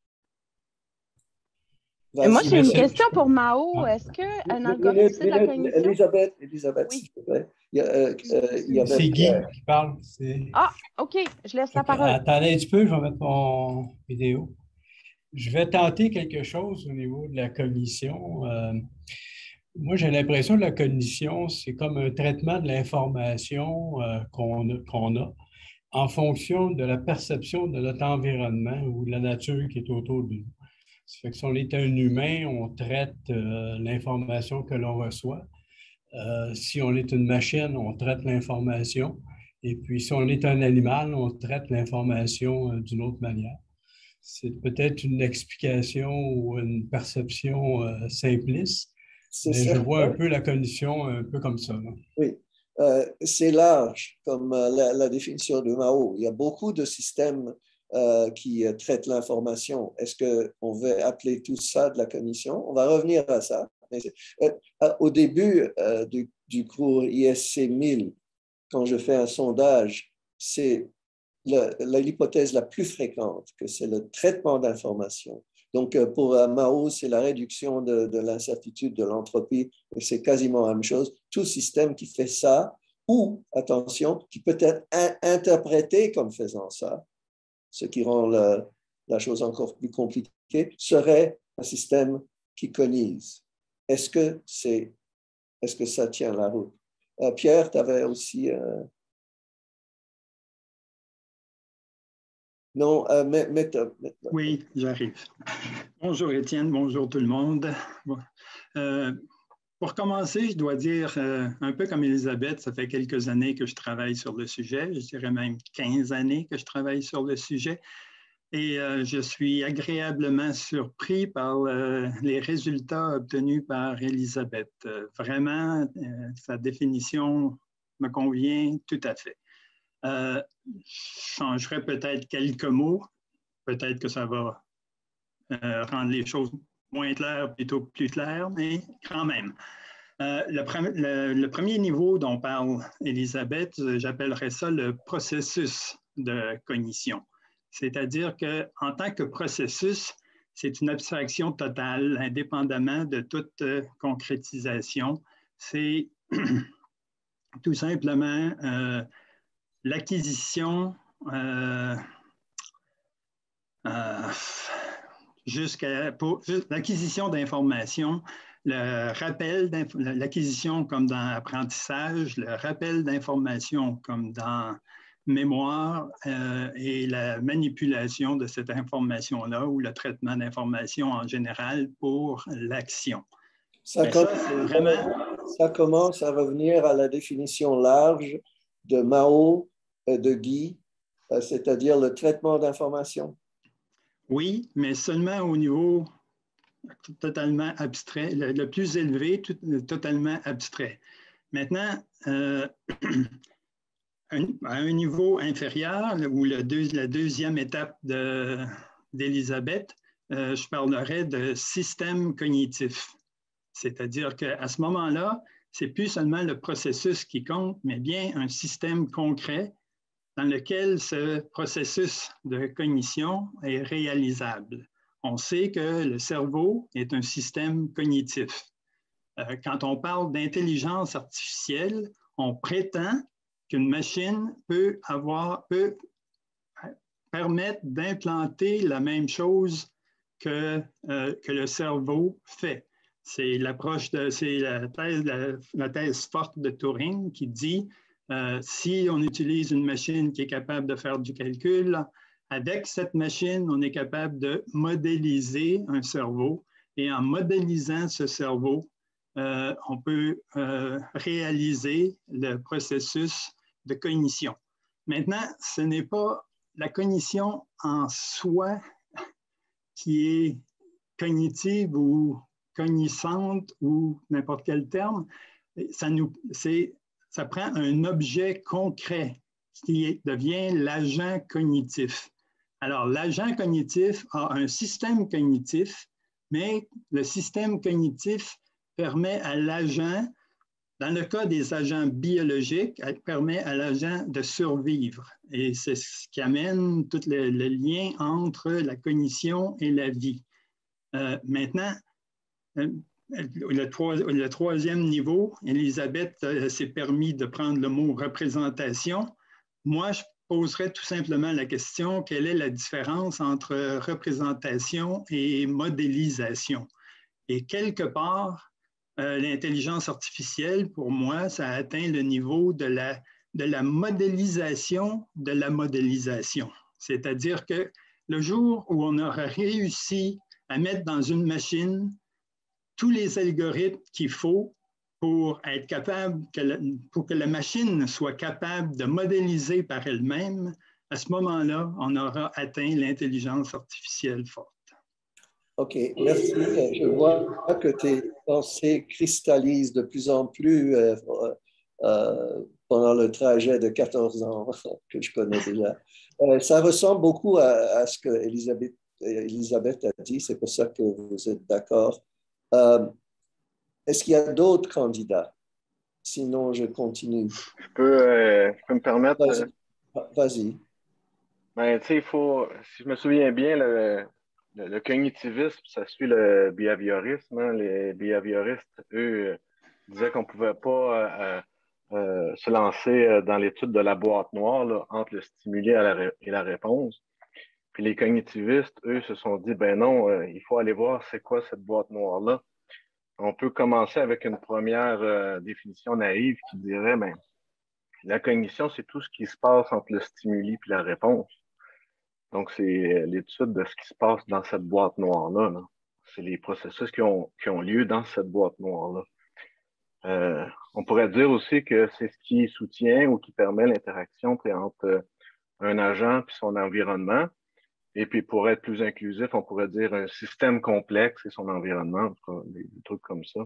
Moi, j'ai une question pour Mao. Est-ce qu'un algorithme, c'est de la cognition? Elisabeth, oui. s'il te plaît. C'est Guy qui parle. Ah, OK. Je laisse la parole. Attendez un petit peu, je vais mettre mon vidéo. Je vais tenter quelque chose au niveau de la cognition. Moi, j'ai l'impression que la cognition, c'est comme un traitement de l'information qu'on a en fonction de la perception de notre environnement ou de la nature qui est autour de nous. Ça fait que si on est un humain, on traite l'information que l'on reçoit. Si on est une machine, on traite l'information. Et puis, si on est un animal, on traite l'information d'une autre manière. C'est peut-être une explication ou une perception simpliste, mais je vois un peu la cognition un peu comme ça. Non? Oui, c'est large comme la définition de Mao. Il y a beaucoup de systèmes qui traitent l'information. Est-ce qu'on veut appeler tout ça de la cognition? On va revenir à ça. Mais, au début du cours ISC 1000, quand je fais un sondage, c'est l'hypothèse la plus fréquente, que c'est le traitement d'information. Donc, pour Mao, c'est la réduction de l'incertitude, de l'entropie, et c'est quasiment la même chose. Tout système qui fait ça, ou, attention, qui peut être interprété comme faisant ça, ce qui rend la chose encore plus compliquée, serait un système qui conise. Est-ce que ça tient la route? Pierre, tu avais aussi... Non, oui, j'arrive. Bonjour Étienne, bonjour tout le monde. Bon. Pour commencer, je dois dire, un peu comme Elisabeth, ça fait quelques années que je travaille sur le sujet, je dirais même 15 années que je travaille sur le sujet, et je suis agréablement surpris par les résultats obtenus par Elisabeth. Vraiment, sa définition me convient tout à fait. Je changerai peut-être quelques mots, peut-être que ça va rendre les choses moins claires, plutôt plus claires, mais quand même. Le premier niveau dont parle Elisabeth, j'appellerais ça le processus de cognition. C'est-à-dire qu'en tant que processus, c'est une abstraction totale, indépendamment de toute concrétisation. C'est tout simplement l'acquisition l'acquisition d'informations, l'acquisition comme dans apprentissage, le rappel d'informations comme dans mémoire et la manipulation de cette information-là ou le traitement d'informations en général pour l'action. Ça commence à revenir à la définition large de Mao et de Guy, c'est-à-dire le traitement d'informations. Oui, mais seulement au niveau totalement abstrait, le plus élevé, totalement abstrait. Maintenant, à un niveau inférieur, ou la deuxième étape d'Elisabeth, je parlerai de système cognitif. C'est-à-dire qu'à ce moment-là, ce n'est plus seulement le processus qui compte, mais bien un système concret dans lequel ce processus de cognition est réalisable. On sait que le cerveau est un système cognitif. Quand on parle d'intelligence artificielle, on prétend qu'une machine peut permettre d'implanter la même chose que le cerveau fait. C'est la thèse forte de Turing qui dit si on utilise une machine qui est capable de faire du calcul, avec cette machine, on est capable de modéliser un cerveau et en modélisant ce cerveau, on peut réaliser le processus de cognition. Maintenant, ce n'est pas la cognition en soi qui est cognitive ou cognissante ou n'importe quel terme. Ça prend un objet concret qui devient l'agent cognitif. Alors, l'agent cognitif a un système cognitif, mais le système cognitif permet à l'agent, dans le cas des agents biologiques, permet à l'agent de survivre. Et c'est ce qui amène tout le lien entre la cognition et la vie. Maintenant, le troisième niveau, Elisabeth s'est permis de prendre le mot représentation. Moi, je poserais tout simplement la question, quelle est la différence entre représentation et modélisation? Et quelque part, l'intelligence artificielle, pour moi, ça atteint le niveau de la modélisation de la modélisation. C'est-à-dire que le jour où on aura réussi à mettre dans une machine tous les algorithmes qu'il faut pour être capable, pour que la machine soit capable de modéliser par elle-même, à ce moment-là, on aura atteint l'intelligence artificielle forte. OK, merci. Je vois que tes pensées cristallisent de plus en plus pendant le trajet de 14 ans que je connais déjà. Ça ressemble beaucoup à ce que Elisabeth a dit, c'est pour ça que vous êtes d'accord. Est-ce qu'il y a d'autres candidats? Sinon, je continue. Je peux me permettre. Vas-y. Ben, tu sais, si je me souviens bien, le cognitivisme, ça suit le behaviorisme. Hein. Les behavioristes, eux, disaient qu'on ne pouvait pas se lancer dans l'étude de la boîte noire là, entre le stimuli et la réponse. Puis les cognitivistes, eux, se sont dit, ben non, il faut aller voir c'est quoi cette boîte noire-là. On peut commencer avec une première définition naïve qui dirait, ben, la cognition, c'est tout ce qui se passe entre le stimuli et la réponse. Donc, c'est l'étude de ce qui se passe dans cette boîte noire-là. Là. C'est les processus qui ont lieu dans cette boîte noire-là. On pourrait dire aussi que c'est ce qui soutient ou qui permet l'interaction entre un agent et son environnement. Et puis, pour être plus inclusif, on pourrait dire un système complexe et son environnement, des trucs comme ça.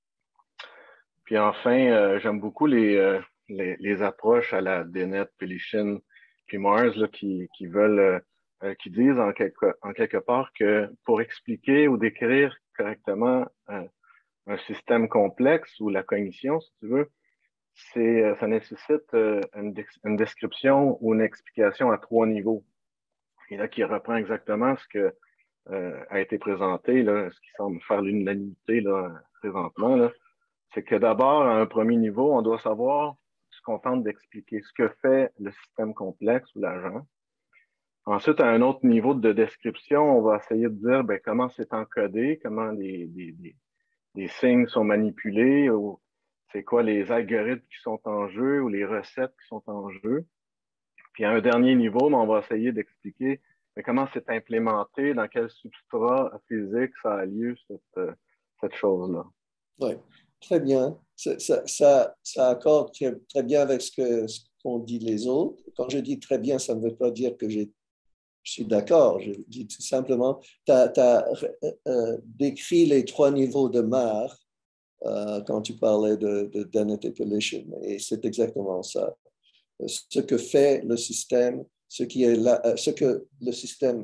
Puis enfin, j'aime beaucoup les approches à la Dennett, Pelichin, puis Mars là, qui veulent, qui disent en quelque part que pour expliquer ou décrire correctement un système complexe ou la cognition, si tu veux, ça nécessite une description ou une explication à 3 niveaux. Et là, qui reprend exactement ce que a été présenté, là, ce qui semble faire l'unanimité là, présentement, là, c'est que d'abord, à un premier niveau, on doit savoir se contente d'expliquer ce que fait le système complexe ou l'agent. Ensuite, à un autre niveau de description, on va essayer de dire ben, comment c'est encodé, comment les signes sont manipulés, ou c'est quoi les algorithmes qui sont en jeu ou les recettes qui sont en jeu. Puis à un dernier niveau, on va essayer d'expliquer comment c'est implémenté, dans quel substrat physique ça a lieu, cette chose-là. Oui, très bien. Ça accorde très bien avec ce qu'ont dit les autres. Quand je dis très bien, ça ne veut pas dire que je suis d'accord. Je dis tout simplement, tu as décrit les 3 niveaux de Marr quand tu parlais de denatipulation, et c'est exactement ça. Ce que fait le système, ce que le système,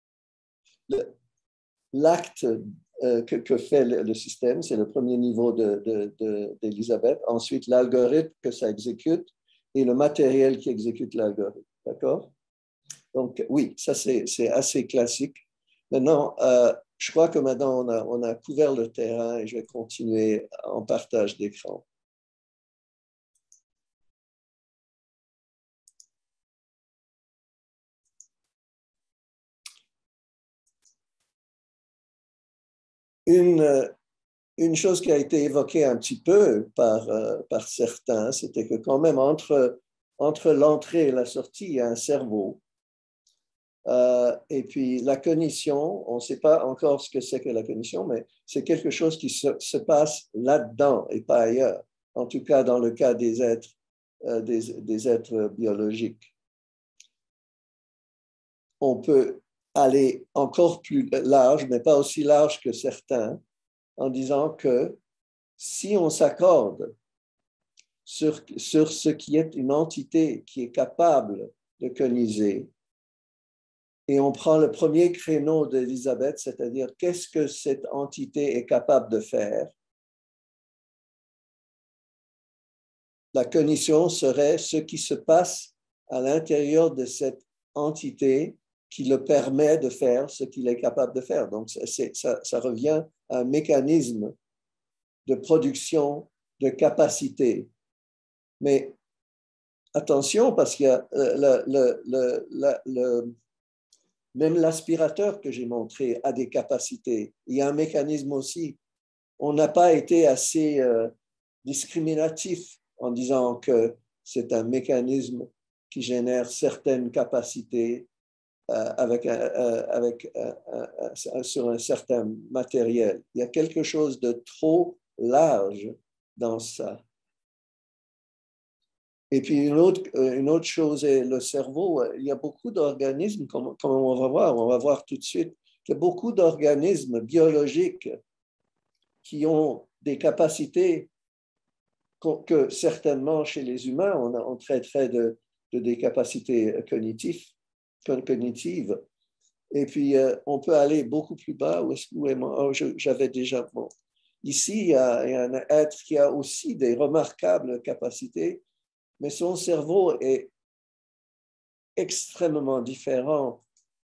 l'acte que fait le système, c'est le premier niveau d'Elisabeth. Ensuite, l'algorithme que ça exécute et le matériel qui exécute l'algorithme. D'accord? Donc, oui, ça, c'est assez classique. Maintenant, je crois que maintenant, on a couvert le terrain et je vais continuer en partage d'écran. Une chose qui a été évoquée un petit peu par certains, c'était que quand même entre l'entrée et la sortie, il y a un cerveau. Et puis la cognition, on ne sait pas encore ce que c'est que la cognition, mais c'est quelque chose qui se passe là-dedans et pas ailleurs, en tout cas dans le cas des êtres biologiques. On peut aller encore plus large, mais pas aussi large que certains, en disant que si on s'accorde sur ce qui est une entité qui est capable de cogniser, et on prend le premier créneau d'Elisabeth, c'est-à-dire qu'est-ce que cette entité est capable de faire, la cognition serait ce qui se passe à l'intérieur de cette entité qui le permet de faire ce qu'il est capable de faire. Donc, ça revient à un mécanisme de production de capacité. Mais attention, parce qu'il y a même l'aspirateur que j'ai montré a des capacités. Il y a un mécanisme aussi. On n'a pas été assez discriminatif en disant que c'est un mécanisme qui génère certaines capacités sur un certain matériel. Il y a quelque chose de trop large dans ça. Et puis une autre chose est le cerveau. Il y a beaucoup d'organismes, comme on va voir tout de suite, il y a beaucoup d'organismes biologiques qui ont des capacités que certainement chez les humains, on traiterait de des capacités cognitives. Et puis, on peut aller beaucoup plus bas. J'avais déjà... Bon. Ici, il y a un être qui a aussi des remarquables capacités, mais son cerveau est extrêmement différent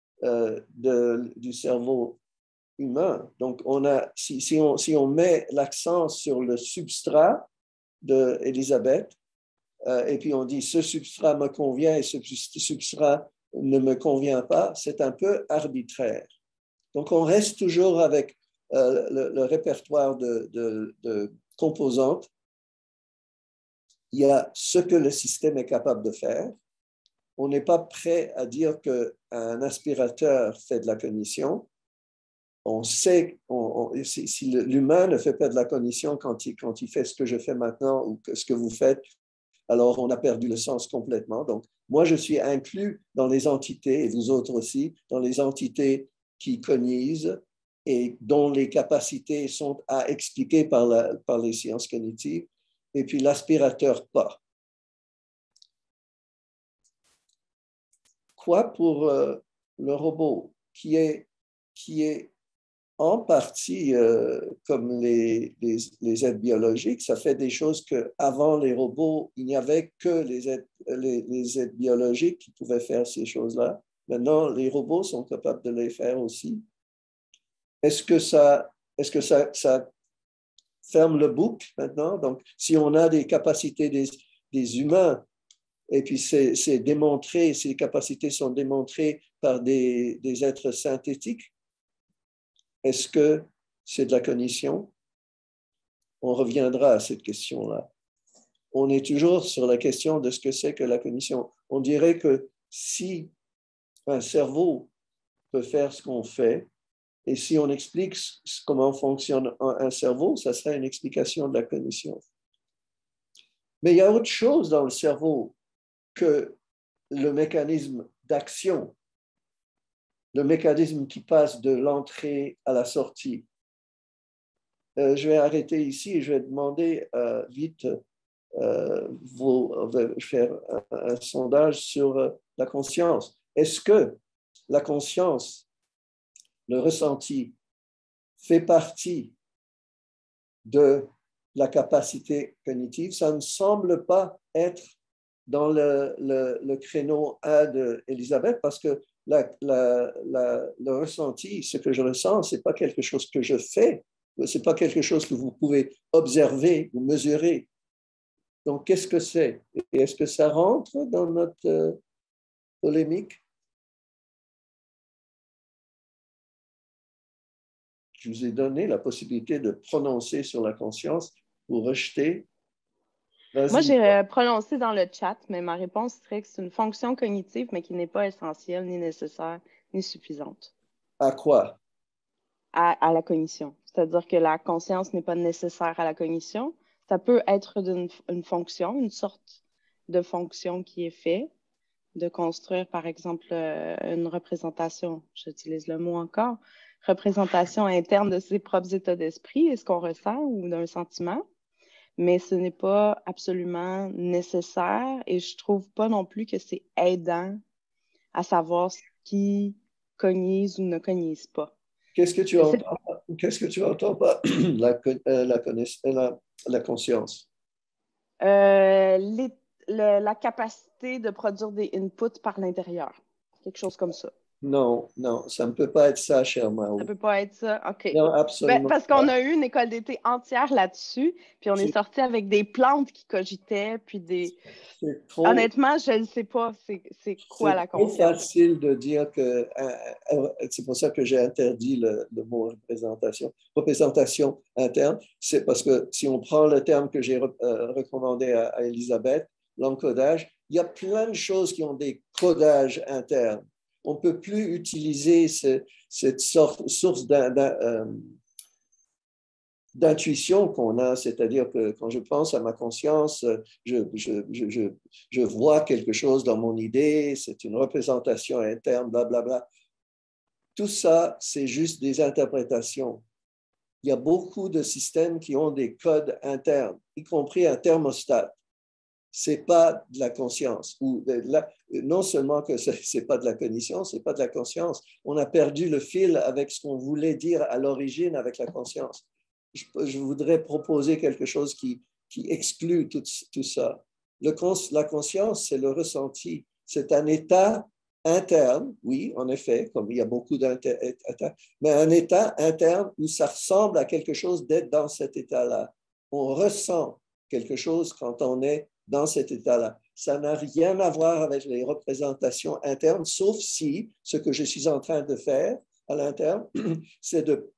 du cerveau humain. Donc, si on met l'accent sur le substrat d'Elisabeth, et puis on dit ce substrat me convient et ce substrat ne me convient pas, c'est un peu arbitraire. Donc, on reste toujours avec le répertoire de composantes. Il y a ce que le système est capable de faire. On n'est pas prêt à dire qu'un aspirateur fait de la cognition. On sait, si l'humain ne fait pas de la cognition quand il fait ce que je fais maintenant ou ce que vous faites, alors on a perdu le sens complètement. Donc, moi, je suis inclus dans les entités, et vous autres aussi, dans les entités qui cognisent et dont les capacités sont à expliquer par les sciences cognitives, et puis l'aspirateur pas. Quoi pour le robot, qui est en partie comme les êtres biologiques, ça fait des choses qu'avant les robots, il n'y avait que les êtres biologiques qui pouvaient faire ces choses-là. Maintenant, les robots sont capables de les faire aussi. Est-ce que ça ferme le boucle maintenant? Donc, si on a des capacités des humains. Et puis c'est démontré, ces capacités sont démontrées par des êtres synthétiques. Est-ce que c'est de la cognition? On reviendra à cette question-là. On est toujours sur la question de ce que c'est que la cognition. On dirait que si un cerveau peut faire ce qu'on fait, et si on explique comment fonctionne un cerveau, ça serait une explication de la cognition. Mais il y a autre chose dans le cerveau que le mécanisme d'action, le mécanisme qui passe de l'entrée à la sortie. Je vais arrêter ici et je vais demander vite, faire un sondage sur la conscience. Est-ce que la conscience, le ressenti, fait partie de la capacité cognitive? Ça ne semble pas être dans le créneau 1 d'Elisabeth, parce que le ressenti, ce que je ressens, ce n'est pas quelque chose que je fais, ce n'est pas quelque chose que vous pouvez observer ou mesurer. Donc, qu'est-ce que c'est? Et est-ce que ça rentre dans notre polémique? Je vous ai donné la possibilité de prononcer sur la conscience ou rejeter. Moi, j'ai prononcé dans le chat, mais ma réponse serait que c'est une fonction cognitive, mais qui n'est pas essentielle, ni nécessaire, ni suffisante. À quoi? À la cognition. C'est-à-dire que la conscience n'est pas nécessaire à la cognition. Ça peut être une fonction, une sorte de fonction qui est faite, de construire, par exemple, une représentation, j'utilise le mot encore, représentation interne de ses propres états d'esprit, et ce qu'on ressent ou d'un sentiment. Mais ce n'est pas absolument nécessaire et je trouve pas non plus que c'est aidant à savoir ce qui cognise ou ne cognise pas. Qu'est-ce que tu entends par la conscience? La capacité de produire des inputs par l'intérieur. Quelque chose comme ça. Non, ça ne peut pas être ça, cher Mao. Ça ne peut pas être ça? OK. Non, absolument. Parce qu'on a eu une école d'été entière là-dessus, puis on est sorti avec des plantes qui cogitaient, puis des... Honnêtement, je ne sais pas c'est quoi la conscience. C'est trop facile de dire que... c'est pour ça que j'ai interdit le mot représentation. Représentation interne, c'est parce que si on prend le terme que j'ai recommandé à Elisabeth, l'encodage, il y a plein de choses qui ont des codages internes. On ne peut plus utiliser cette source d'intuition qu'on a, c'est-à-dire que quand je pense à ma conscience, je vois quelque chose dans mon idée, c'est une représentation interne, blablabla. Tout ça, c'est juste des interprétations. Il y a beaucoup de systèmes qui ont des codes internes, y compris un thermostat. Ce n'est pas de la conscience. Non seulement que ce n'est pas de la cognition, ce n'est pas de la conscience. On a perdu le fil avec ce qu'on voulait dire à l'origine avec la conscience. Je voudrais proposer quelque chose qui exclut tout ça. La conscience, c'est le ressenti. C'est un état interne, oui, en effet, comme il y a beaucoup d'états, mais un état interne où ça ressemble à quelque chose d'être dans cet état-là. On ressent quelque chose quand on est dans cet état-là. Ça n'a rien à voir avec les représentations internes, sauf si ce que je suis en train de faire à l'interne, c'est de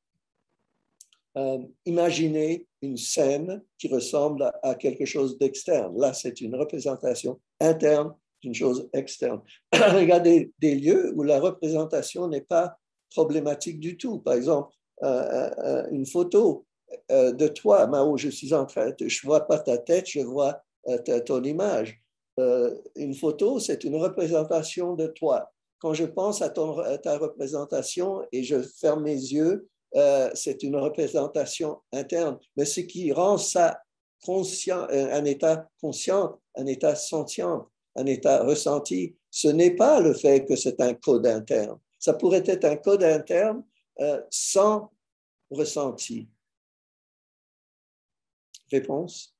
imaginer une scène qui ressemble à quelque chose d'externe. Là, c'est une représentation interne d'une chose externe. Il y a des lieux où la représentation n'est pas problématique du tout. Par exemple, une photo de toi, Mao, je ne vois pas ta tête, je vois ton image. Une photo, c'est une représentation de toi. Quand je pense à ta représentation et je ferme mes yeux, c'est une représentation interne. Mais ce qui rend ça conscient, un état conscient, un état sentient, un état ressenti, ce n'est pas le fait que c'est un code interne. Ça pourrait être un code interne sans ressenti. Réponse?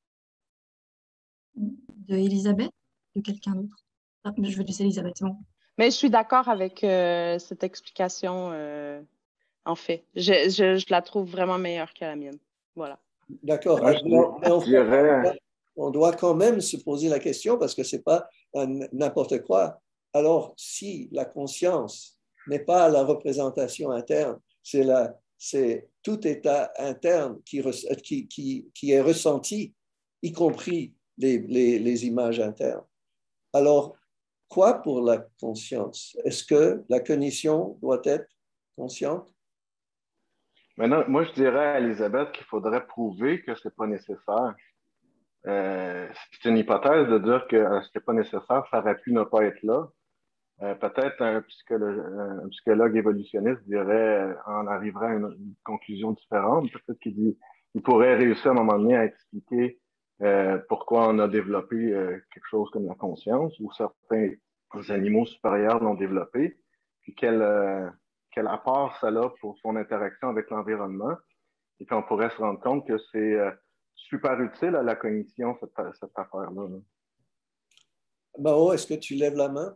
De Elisabeth? De quelqu'un d'autre? Ah, je vais laisser Elisabeth, c'est bon. Mais je suis d'accord avec cette explication, en fait. Je la trouve vraiment meilleure que la mienne. Voilà. D'accord. on doit quand même se poser la question parce que ce n'est pas n'importe quoi. Alors, si la conscience n'est pas la représentation interne, c'est tout état interne qui est ressenti, y compris les images internes. Alors, quoi pour la conscience? Est-ce que la cognition doit être consciente? Maintenant, moi, je dirais à Elisabeth qu'il faudrait prouver que ce n'est pas nécessaire. C'est une hypothèse de dire que ce n'est pas nécessaire, ça aurait pu ne pas être là. Peut-être un psychologue évolutionniste dirait, en arriverait à une conclusion différente. Peut-être qu'il pourrait réussir à un moment donné à expliquer pourquoi on a développé quelque chose comme la conscience, ou certains animaux supérieurs l'ont développé, puis quel apport ça a pour son interaction avec l'environnement. Et puis on pourrait se rendre compte que c'est super utile à la cognition, cette affaire-là. Mao, est-ce que tu lèves la main?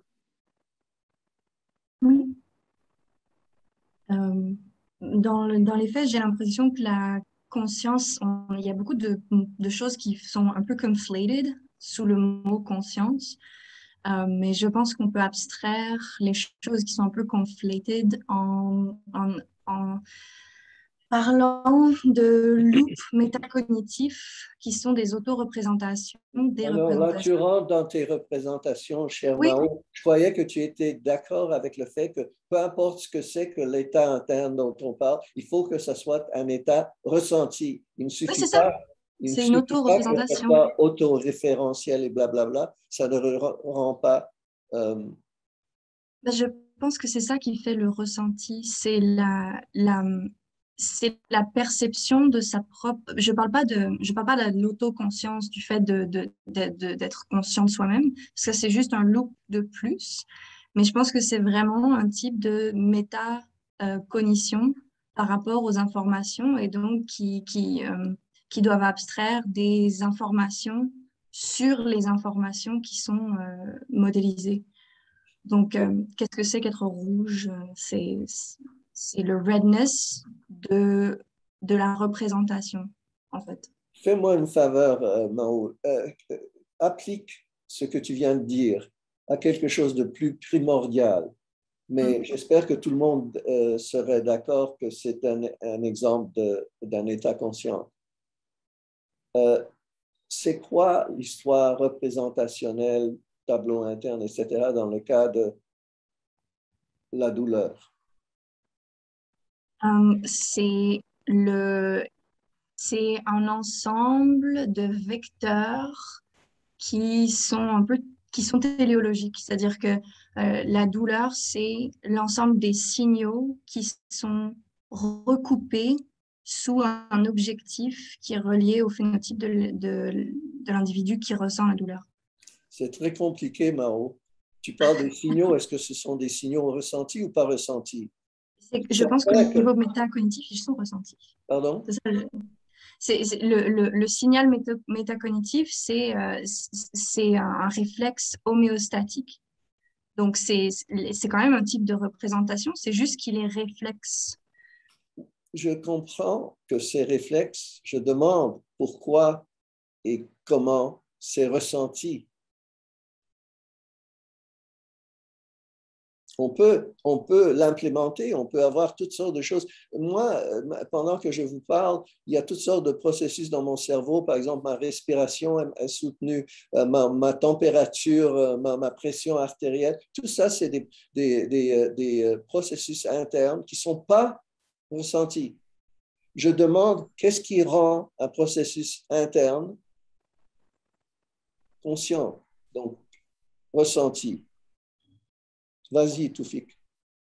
Oui. Dans les faits, j'ai l'impression que la conscience, il y a beaucoup de choses qui sont un peu conflated sous le mot conscience, mais je pense qu'on peut abstraire les choses qui sont un peu conflated en parlant de loops métacognitifs qui sont des auto-représentations, des Alors là, tu représentations. rentres dans tes représentations, cher Oui. Mao. Je croyais que tu étais d'accord avec le fait que peu importe ce que c'est que l'état interne dont on parle, il faut que ce soit un état ressenti. Il ne suffit c'est pas. ça. C'est une auto-représentation. Que ce soit autoréférentiel et blablabla, ça ne rend pas. Je pense que c'est ça qui fait le ressenti, c'est c'est la perception de sa propre. Je parle pas de l'autoconscience, du fait d'être conscient de soi-même, parce que c'est juste un loop de plus. Mais je pense que c'est vraiment un type de méta-cognition par rapport aux informations et donc qui doivent abstraire des informations sur les informations qui sont modélisées. Donc, qu'est-ce que c'est qu'être rouge? C'est le redness de la représentation, en fait. Fais-moi une faveur, Mao. Applique ce que tu viens de dire à quelque chose de plus primordial. Mais j'espère que tout le monde serait d'accord que c'est un exemple d'un état conscient. C'est quoi l'histoire représentationnelle, tableau interne, etc., dans le cas de la douleur? C'est un ensemble de vecteurs qui sont téléologiques, c'est-à-dire que la douleur, c'est l'ensemble des signaux qui sont recoupés sous un objectif qui est relié au phénotype de l'individu qui ressent la douleur. C'est très compliqué, Mao. Tu parles des signaux, est-ce que ce sont des signaux ressentis ou pas ressentis? Je pense que les niveaux métacognitifs, ils sont ressentis. Pardon? Le signal métacognitif, c'est un réflexe homéostatique. Donc, c'est quand même un type de représentation, c'est juste qu'il est réflexe. Je comprends que ces réflexes, je demande pourquoi et comment c'est ressenti. On peut l'implémenter, on peut avoir toutes sortes de choses. Moi, pendant que je vous parle, il y a toutes sortes de processus dans mon cerveau. Par exemple, ma respiration est soutenue, ma température, ma pression artérielle. Tout ça, c'est des processus internes qui ne sont pas ressentis. Je demande qu'est-ce qui rend un processus interne conscient, donc ressenti. Vas-y, Toufik.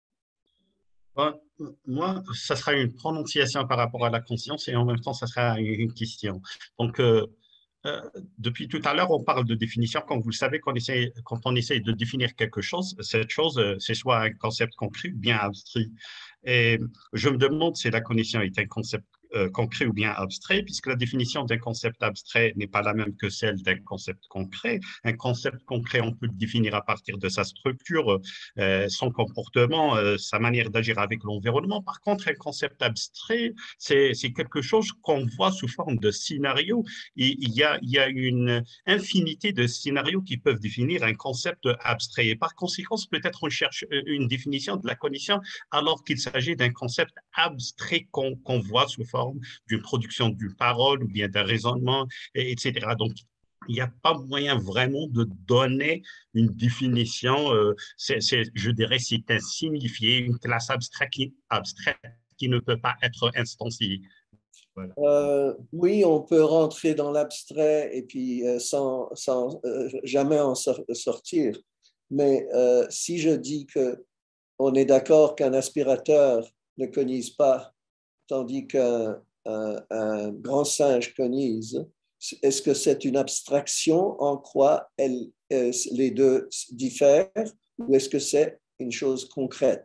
Moi, ça sera une prononciation par rapport à la conscience et en même temps, ça sera une question. Donc, depuis tout à l'heure, on parle de définition. Comme vous le savez, quand on essaie de définir quelque chose, cette chose, c'est soit un concept concret ou bien abstrait. Et je me demande si la cognition est un concept concret ou bien abstrait, puisque la définition d'un concept abstrait n'est pas la même que celle d'un concept concret. Un concept concret, on peut le définir à partir de sa structure, son comportement, sa manière d'agir avec l'environnement. Par contre, un concept abstrait, c'est quelque chose qu'on voit sous forme de scénario. Il y a une infinité de scénarios qui peuvent définir un concept abstrait. Et par conséquent, peut-être on cherche une définition de la cognition alors qu'il s'agit d'un concept abstrait qu'on voit sous forme d'une production d'une parole ou bien d'un raisonnement, etc. Donc, il n'y a pas moyen vraiment de donner une définition. Je dirais, c'est un signifié, une classe abstraite qui ne peut pas être instanciée. Voilà. Oui, on peut rentrer dans l'abstrait et puis sans jamais en sortir. Mais si je dis qu'on est d'accord qu'un aspirateur ne conise pas, tandis qu'un grand singe conise, est-ce que c'est une abstraction en quoi les deux diffèrent ou est-ce que c'est une chose concrète?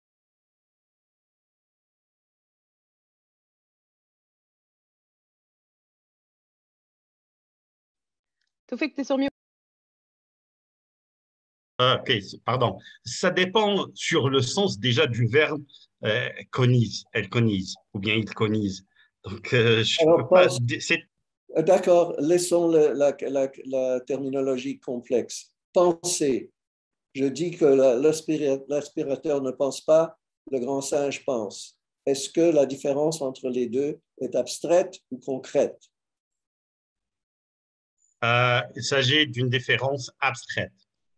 Toufik, tu es sur mute. Ok, pardon. Ça dépend sur le sens déjà du verbe conise, elle conise, ou bien il conise. Donc, je peux pas. D'accord, laissons la terminologie complexe. Penser. Je dis que l'aspirateur ne pense pas, le grand singe pense. Est-ce que la différence entre les deux est abstraite ou concrète? Il s'agit d'une différence abstraite.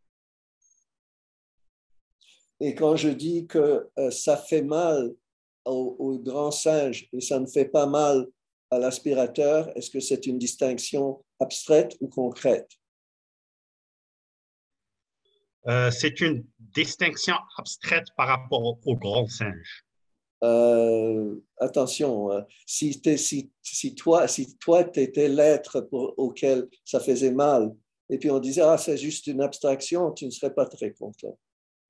Et quand je dis que ça fait mal au grand singe et ça ne fait pas mal à l'aspirateur, est-ce que c'est une distinction abstraite ou concrète? C'est une distinction abstraite par rapport au grand singe. Attention, si toi, tu étais l'être auquel ça faisait mal, et puis on disait, ah, c'est juste une abstraction, tu ne serais pas très content.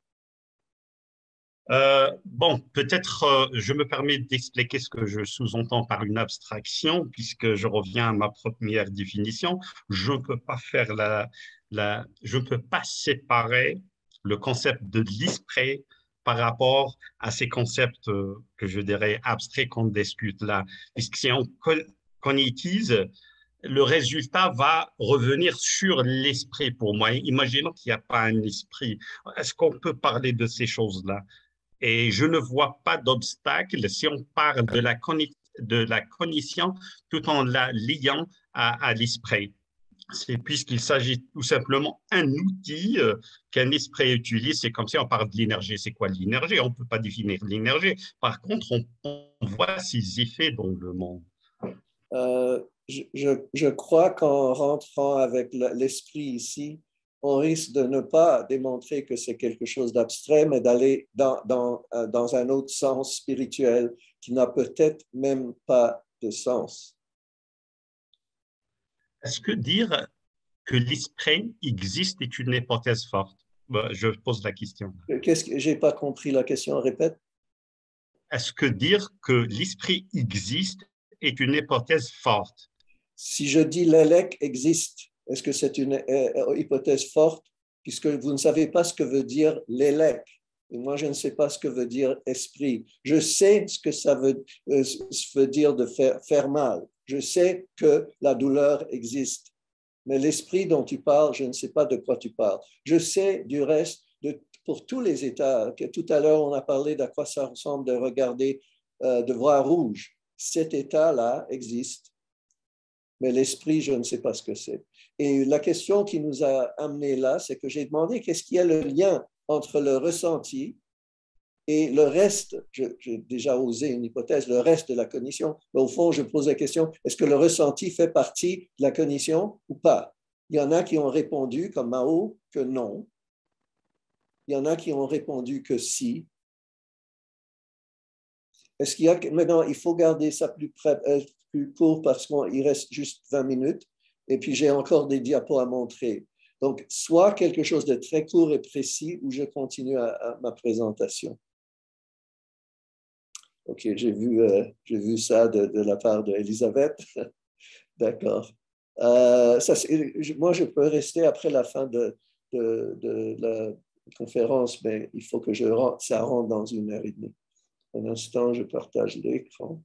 Bon, peut-être je me permets d'expliquer ce que je sous-entends par une abstraction, puisque je reviens à ma première définition. Je ne peux pas faire je ne peux pas séparer le concept de l'esprit par rapport à ces concepts que je dirais abstraits qu'on discute là. Puisque si on cognitise, le résultat va revenir sur l'esprit pour moi. Imaginons qu'il n'y a pas un esprit. Est-ce qu'on peut parler de ces choses-là? Et je ne vois pas d'obstacle si on parle de la cognition tout en la liant à l'esprit. C'est puisqu'il s'agit tout simplement d'un outil qu'un esprit utilise. C'est comme si on parle de l'énergie. C'est quoi l'énergie? On ne peut pas définir l'énergie. Par contre, on voit ses effets dans le monde. Je crois qu'en rentrant avec l'esprit ici, on risque de ne pas démontrer que c'est quelque chose d'abstrait, mais d'aller dans un autre sens spirituel qui n'a peut-être même pas de sens. Est-ce que dire que l'esprit existe est une hypothèse forte? Je pose la question. Je n'ai pas compris la question, répète. Est-ce que dire que l'esprit existe est une hypothèse forte? Si je dis l'élec existe, est-ce que c'est une hypothèse forte, puisque vous ne savez pas ce que veut dire l'élec, et moi je ne sais pas ce que veut dire esprit. Je sais ce que ça veut dire de faire mal. Je sais que la douleur existe. Mais l'esprit dont tu parles, je ne sais pas de quoi tu parles. Je sais du reste, pour tous les états, que tout à l'heure on a parlé d'à quoi ça ressemble de regarder, de voir rouge. Cet état-là existe. Mais l'esprit, je ne sais pas ce que c'est. Et la question qui nous a amenés là, c'est que j'ai demandé qu'est-ce qu'il y a le lien entre le ressenti et le reste. J'ai déjà osé une hypothèse, le reste de la cognition. Mais au fond, je pose la question, est-ce que le ressenti fait partie de la cognition ou pas? Il y en a qui ont répondu, comme Mao, que non. Il y en a qui ont répondu que si. Est-ce qu'il y a maintenant, il faut garder ça plus court parce qu'il reste juste 20 minutes et puis j'ai encore des diapos à montrer. Donc, soit quelque chose de très court et précis ou je continue à ma présentation. OK, j'ai vu ça de la part d'Elisabeth. D'accord. Moi, je peux rester après la fin de la conférence, mais il faut que ça rentre dans 1h30. Un instant, je partage l'écran.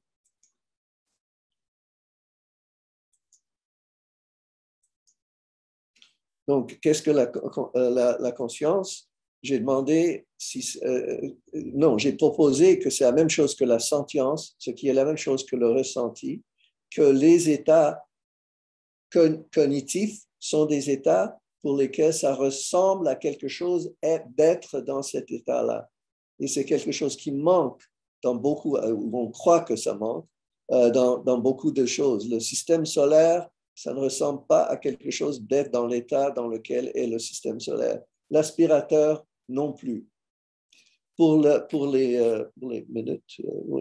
Donc, qu'est-ce que la conscience? J'ai demandé non, j'ai proposé que c'est la même chose que la sentience, ce qui est la même chose que le ressenti, que les états cognitifs sont des états pour lesquels ça ressemble à quelque chose d'être dans cet état-là. Et c'est quelque chose qui manque dans beaucoup, où on croit que ça manque, dans beaucoup de choses. Le système solaire, ça ne ressemble pas à quelque chose d'être dans l'état dans lequel est le système solaire. L'aspirateur non plus. Pour les minutes,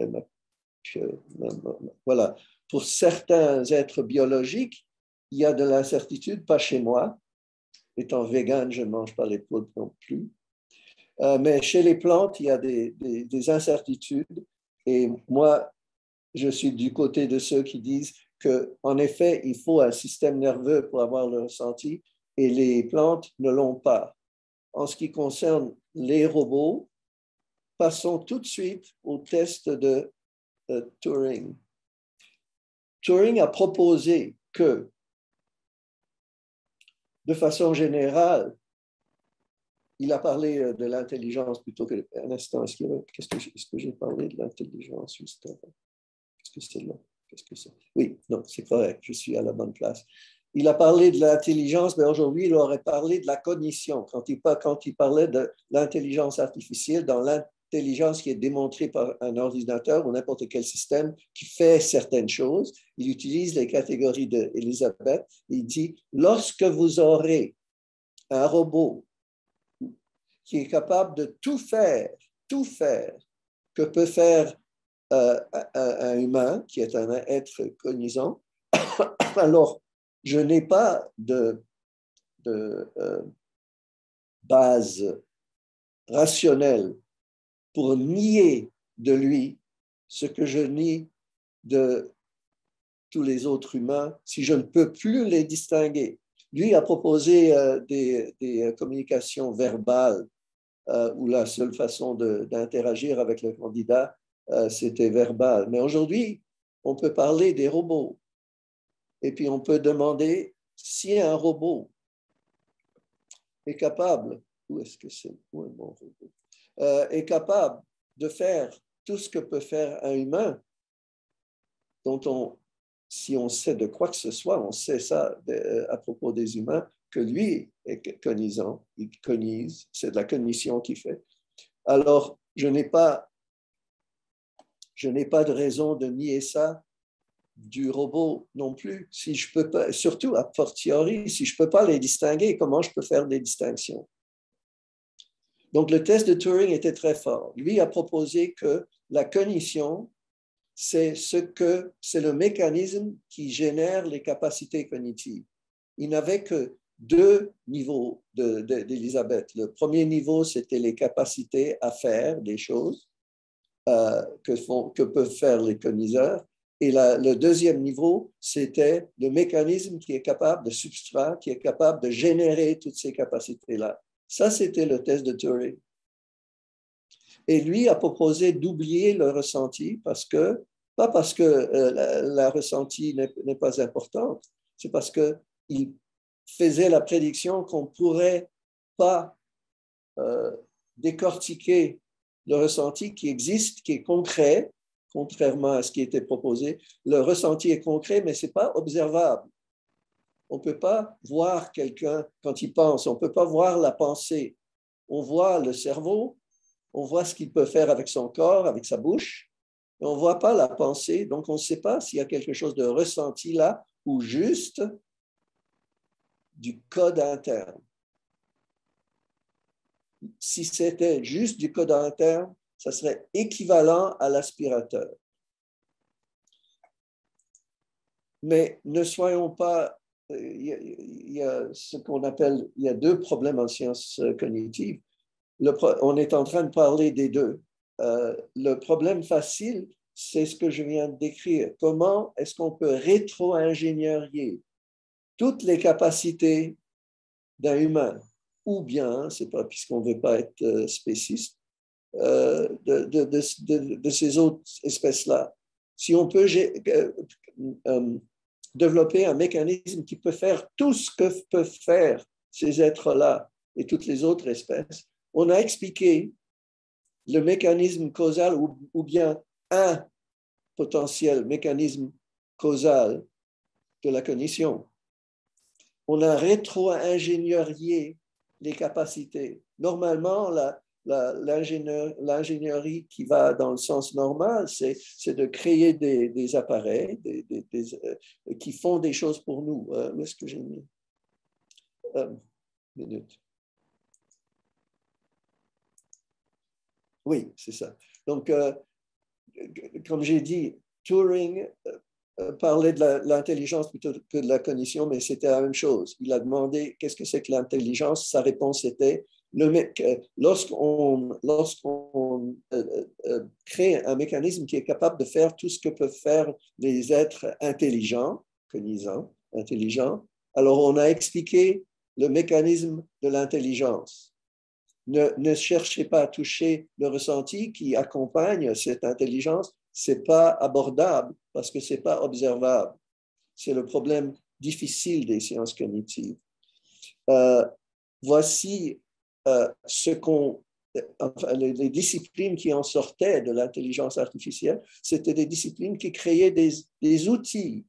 voilà. Pour certains êtres biologiques, il y a de l'incertitude, pas chez moi. Étant vegan, je ne mange pas les poudres non plus. Mais chez les plantes, il y a des incertitudes. Et moi, je suis du côté de ceux qui disent qu'en effet, il faut un système nerveux pour avoir le ressenti et les plantes ne l'ont pas. En ce qui concerne les robots, passons tout de suite au test de Turing. Turing a proposé que, de façon générale, il a parlé de l'intelligence plutôt que... Un instant, est-ce que j'ai parlé de l'intelligence juste avant? Est-ce que c'est là? Qu'est-ce que c'est? Oui, non, c'est correct, je suis à la bonne place. Il a parlé de l'intelligence, mais aujourd'hui, il aurait parlé de la cognition. Quand il parlait de l'intelligence artificielle, dans l'intelligence qui est démontrée par un ordinateur ou n'importe quel système qui fait certaines choses, il utilise les catégories d'Elisabeth. Il dit, lorsque vous aurez un robot qui est capable de tout faire que peut faire un humain, qui est un être cognizant, alors je n'ai pas de base rationnelle pour nier de lui ce que je nie de tous les autres humains si je ne peux plus les distinguer. Lui a proposé des communications verbales où la seule façon d'interagir avec le candidat, c'était verbal. Mais aujourd'hui, on peut parler des robots. Et puis, on peut demander si un robot est capable, où est-ce que c'est? Où est mon robot? Est capable de faire tout ce que peut faire un humain, dont si on sait de quoi que ce soit, on sait ça à propos des humains, que lui est cognizant, il cognise, c'est de la cognition qu'il fait. Alors, je n'ai pas de raison de nier ça du robot non plus. Si je peux pas, surtout a fortiori, si je ne peux pas les distinguer, comment je peux faire des distinctions? Donc, le test de Turing était très fort. Lui a proposé que la cognition, c'est le mécanisme qui génère les capacités cognitives. Il n'avait que 2 niveaux d'Elisabeth. Le premier niveau, c'était les capacités à faire des choses que peuvent faire les cogniseurs. Et le deuxième niveau, c'était le mécanisme qui est capable de substrat, qui est capable de générer toutes ces capacités-là. Ça, c'était le test de Turing. Et lui a proposé d'oublier le ressenti pas parce que la ressenti n'est pas importante, c'est parce qu'il faisait la prédiction qu'on ne pourrait pas décortiquer le ressenti qui existe, qui est concret, contrairement à ce qui était proposé. Le ressenti est concret, mais ce n'est pas observable. On ne peut pas voir quelqu'un quand il pense, on ne peut pas voir la pensée. On voit le cerveau, on voit ce qu'il peut faire avec son corps, avec sa bouche, mais on ne voit pas la pensée, donc on ne sait pas s'il y a quelque chose de ressenti là ou juste du code interne. Si c'était juste du code interne, ça serait équivalent à l'aspirateur. Mais ne soyons pas... Il y a ce qu'on appelle... Il y a 2 problèmes en sciences cognitives. On est en train de parler des 2. le problème facile, c'est ce que je viens de décrire. Comment est-ce qu'on peut rétro-ingénierier toutes les capacités d'un humain, ou bien, c'est pas puisqu'on ne veut pas être spéciste, de ces autres espèces-là. Si on peut développer un mécanisme qui peut faire tout ce que peuvent faire ces êtres-là et toutes les autres espèces, on a expliqué le mécanisme causal ou bien un potentiel mécanisme causal de la cognition. On a rétro-ingénierié les capacités. Normalement, l'ingénierie qui va dans le sens normal, c'est de créer des appareils qui font des choses pour nous. Où est-ce que j'ai mis? Minute. Oui, c'est ça. Donc, comme j'ai dit, Turing parlait de l'intelligence plutôt que de la cognition, mais c'était la même chose. Il a demandé qu'est-ce que c'est que l'intelligence. Sa réponse était lorsqu'on crée un mécanisme qui est capable de faire tout ce que peuvent faire les êtres intelligents, cognizants, intelligents, alors on a expliqué le mécanisme de l'intelligence. Ne cherchez pas à toucher le ressenti qui accompagne cette intelligence. Ce n'est pas abordable parce que ce n'est pas observable. C'est le problème difficile des sciences cognitives. Voici les disciplines qui en sortaient de l'intelligence artificielle. C'était des disciplines qui créaient des outils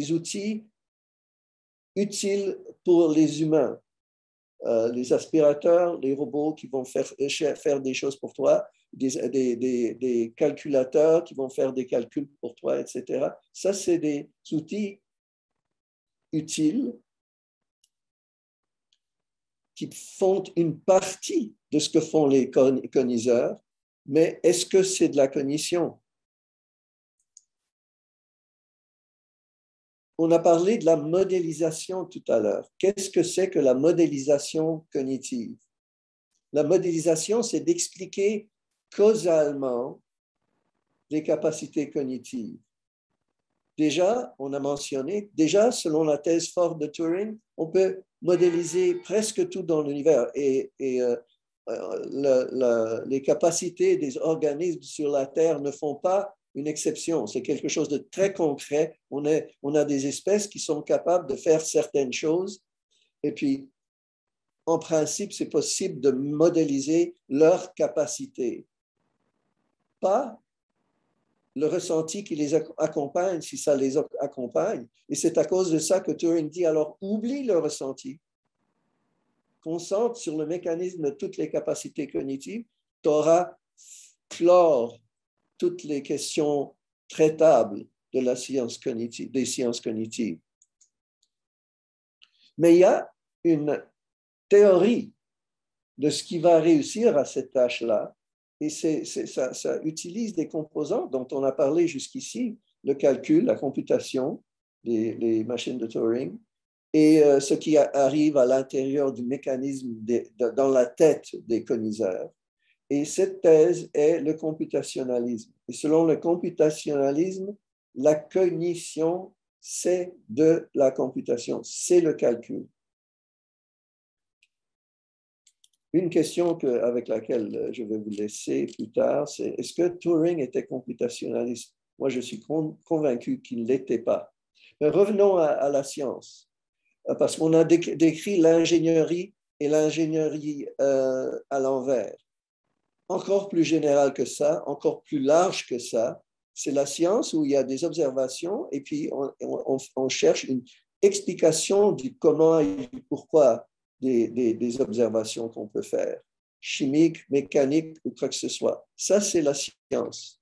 utiles pour les humains. Les aspirateurs, les robots qui vont faire des choses pour toi, des calculateurs qui vont faire des calculs pour toi, etc. Ça, c'est des outils utiles qui font une partie de ce que font les cogniseurs, mais est-ce que c'est de la cognition? On a parlé de la modélisation tout à l'heure. Qu'est-ce que c'est que la modélisation cognitive? La modélisation, c'est d'expliquer causalement les capacités cognitives. Déjà, on a mentionné, selon la thèse forte de Turing, on peut modéliser presque tout dans l'univers et les capacités des organismes sur la Terre ne font pas une exception. C'est quelque chose de très concret. On a des espèces qui sont capables de faire certaines choses et puis, en principe, c'est possible de modéliser leurs capacités. Pas le ressenti qui les accompagne, si ça les accompagne. Et c'est à cause de ça que Turing dit, alors oublie le ressenti. Concentre sur le mécanisme de toutes les capacités cognitives, tu auras clore toutes les questions traitables de la science cognitive, des sciences cognitives. Mais il y a une théorie de ce qui va réussir à cette tâche-là, et ça utilise des composants dont on a parlé jusqu'ici, le calcul, la computation, les machines de Turing, et ce qui arrive à l'intérieur du mécanisme dans la tête des cogniseurs. Et cette thèse est le computationnalisme. Et selon le computationnalisme, la cognition, c'est de la computation, c'est le calcul. Une question avec laquelle je vais vous laisser plus tard, c'est est-ce que Turing était computationnaliste? Moi, je suis convaincu qu'il ne l'était pas. Mais revenons à la science, parce qu'on a décrit l'ingénierie et l'ingénierie à l'envers. Encore plus général que ça, encore plus large que ça, c'est la science où il y a des observations et puis on cherche une explication du comment et du pourquoi des observations qu'on peut faire, chimiques, mécaniques ou quoi que ce soit. Ça, c'est la science.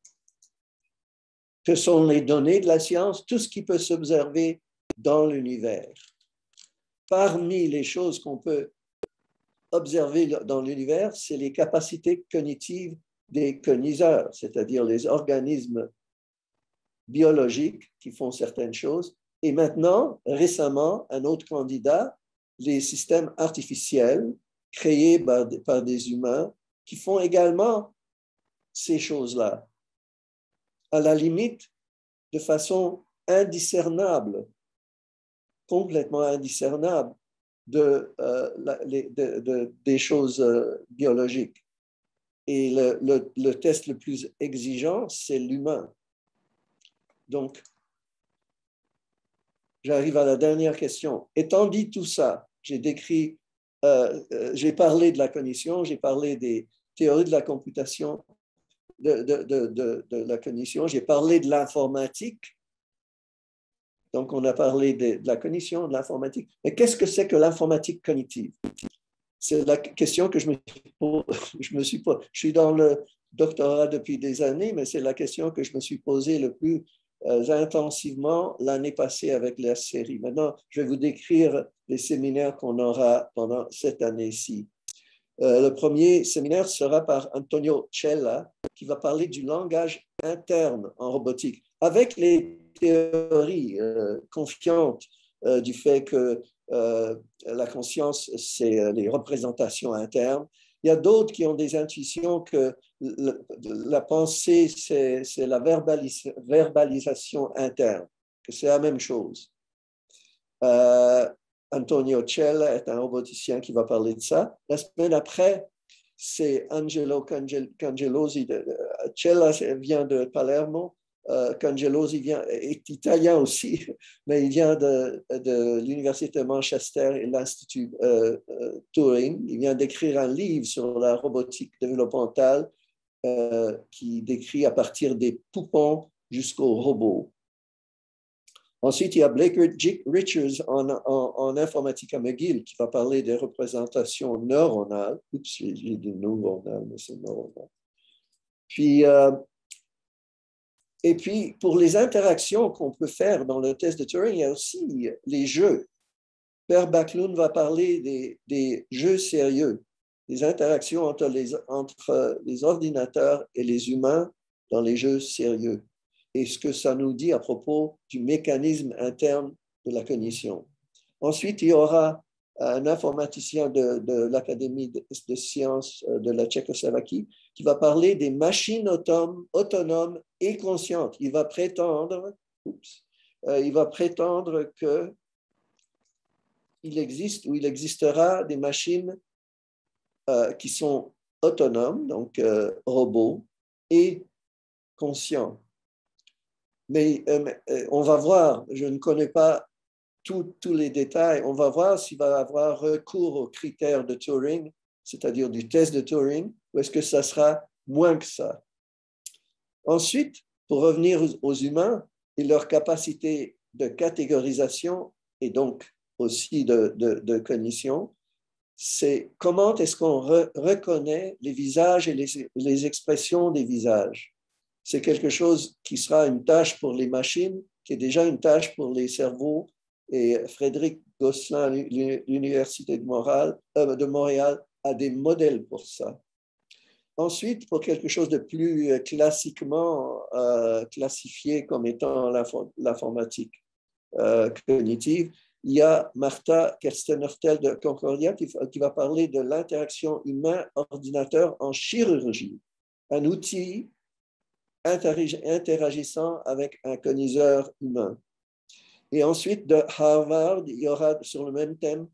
Que sont les données de la science? Tout ce qui peut s'observer dans l'univers. Parmi les choses qu'on peut observer dans l'univers, c'est les capacités cognitives des cogniseurs, c'est-à-dire les organismes biologiques qui font certaines choses. Et maintenant, récemment, un autre candidat, les systèmes artificiels créés par des humains qui font également ces choses-là, à la limite, de façon indiscernable, complètement indiscernable des choses biologiques. Et le test le plus exigeant, c'est l'humain. Donc, j'arrive à la dernière question. Étant dit tout ça, j'ai parlé de la cognition, j'ai parlé des théories de la computation, de la cognition, j'ai parlé de l'informatique. Donc, on a parlé de la cognition, de l'informatique. Mais qu'est-ce que c'est que l'informatique cognitive? C'est la question que je me suis posée. Je suis dans le doctorat depuis des années, mais c'est la question que je me suis posée le plus intensivement l'année passée avec la série. Maintenant, je vais vous décrire les séminaires qu'on aura pendant cette année-ci. Le premier séminaire sera par Antonio Cella, qui va parler du langage interne en robotique, avec les théories confiantes du fait que la conscience, c'est les représentations internes. Il y a d'autres qui ont des intuitions que la pensée, c'est la verbalisation interne, que c'est la même chose. Antonio Cella est un roboticien qui va parler de ça. La semaine après, c'est Angelo Cangelosi. Cella vient de Palermo. Cangelosi est italien aussi, mais il vient de l'Université de Manchester et l'Institut Turing. Il vient d'écrire un livre sur la robotique développementale qui décrit à partir des poupons jusqu'aux robots. Ensuite, il y a Blake Richards en informatique à McGill qui va parler des représentations neuronales. Oups, j'ai dit neuronales, mais c'est neuronal. Et puis, pour les interactions qu'on peut faire dans le test de Turing, il y a aussi les jeux. Per Backlund va parler des jeux sérieux, des interactions entre les ordinateurs et les humains dans les jeux sérieux, et ce que ça nous dit à propos du mécanisme interne de la cognition. Ensuite, il y aura un informaticien de l'Académie de sciences de la Tchécoslovaquie qui va parler des machines autonomes et conscientes. Il va prétendre qu'il existe ou il existera des machines qui sont autonomes, donc robots, et conscients. Mais on va voir, je ne connais pas tous les détails, on va voir s'il va y avoir recours aux critères de Turing, c'est-à-dire du test de Turing, ou est-ce que ça sera moins que ça. Ensuite, pour revenir aux humains et leur capacité de catégorisation et donc aussi de cognition, c'est comment est-ce qu'on reconnaît les visages et les expressions des visages. C'est quelque chose qui sera une tâche pour les machines, qui est déjà une tâche pour les cerveaux. Et Frédéric Gosselin, l'Université de Montréal, a des modèles pour ça. Ensuite, pour quelque chose de plus classiquement classifié comme étant l'informatique cognitive, il y a Martha Kerstenhortel de Concordia qui va parler de l'interaction humain-ordinateur en chirurgie, un outil interagissant avec un cogniseur humain. Et ensuite, de Harvard, il y aura sur le même thème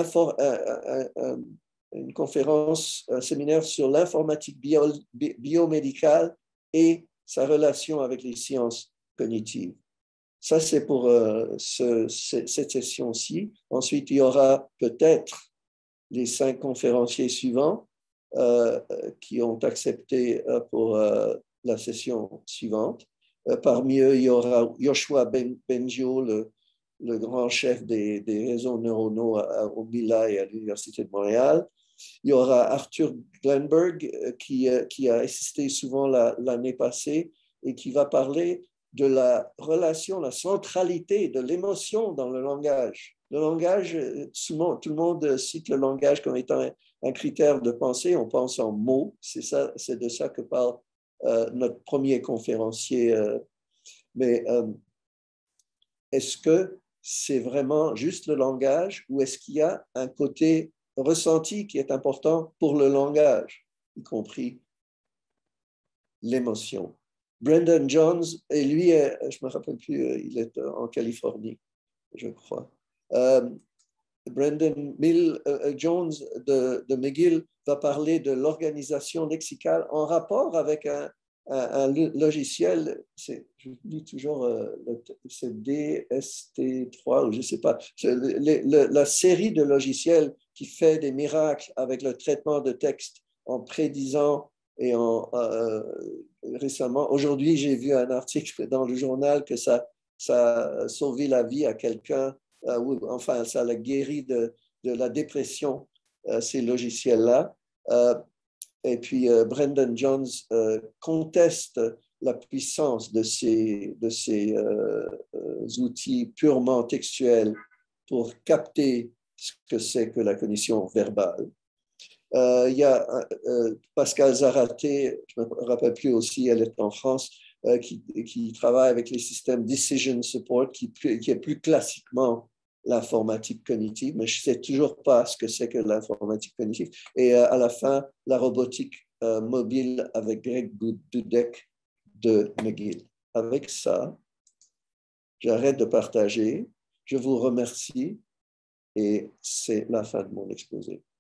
une conférence, un séminaire sur l'informatique biomédicale et sa relation avec les sciences cognitives. Ça, c'est pour cette session-ci. Ensuite, il y aura peut-être les 5 conférenciers suivants qui ont accepté pour la session suivante. Parmi eux, il y aura Yoshua Bengio, le grand chef des réseaux neuronaux au MILA et à l'Université de Montréal. Il y aura Arthur Glenberg qui a assisté souvent l'année passée et qui va parler de la relation, la centralité de l'émotion dans le langage. Le langage, tout le monde cite le langage comme étant un critère de pensée. On pense en mots. C'est de ça que parle notre premier conférencier. Mais est-ce que c'est vraiment juste le langage ou est-ce qu'il y a un côté ressenti qui est important pour le langage, y compris l'émotion. Brendan Jones, et lui, je ne me rappelle plus, il est en Californie, je crois. Brendan Jones de McGill va parler de l'organisation lexicale en rapport avec un logiciel, je dis toujours, c'est DST3 ou je ne sais pas, la série de logiciels qui fait des miracles avec le traitement de texte en prédisant et récemment, aujourd'hui, j'ai vu un article dans le journal que ça a sauvé la vie à quelqu'un, enfin, ça l'a guéri de la dépression, ces logiciels-là. Et puis, Brendan Jones conteste la puissance de ces outils purement textuels pour capter ce que c'est que la cognition verbale. Il y a Pascal Zaraté, je ne me rappelle plus aussi, elle est en France, qui travaille avec les systèmes Decision Support, qui est plus classiquement l'informatique cognitive, mais je ne sais toujours pas ce que c'est que l'informatique cognitive. Et à la fin, la robotique mobile avec Greg Dudek de McGill. Avec ça, j'arrête de partager. Je vous remercie et c'est la fin de mon exposé.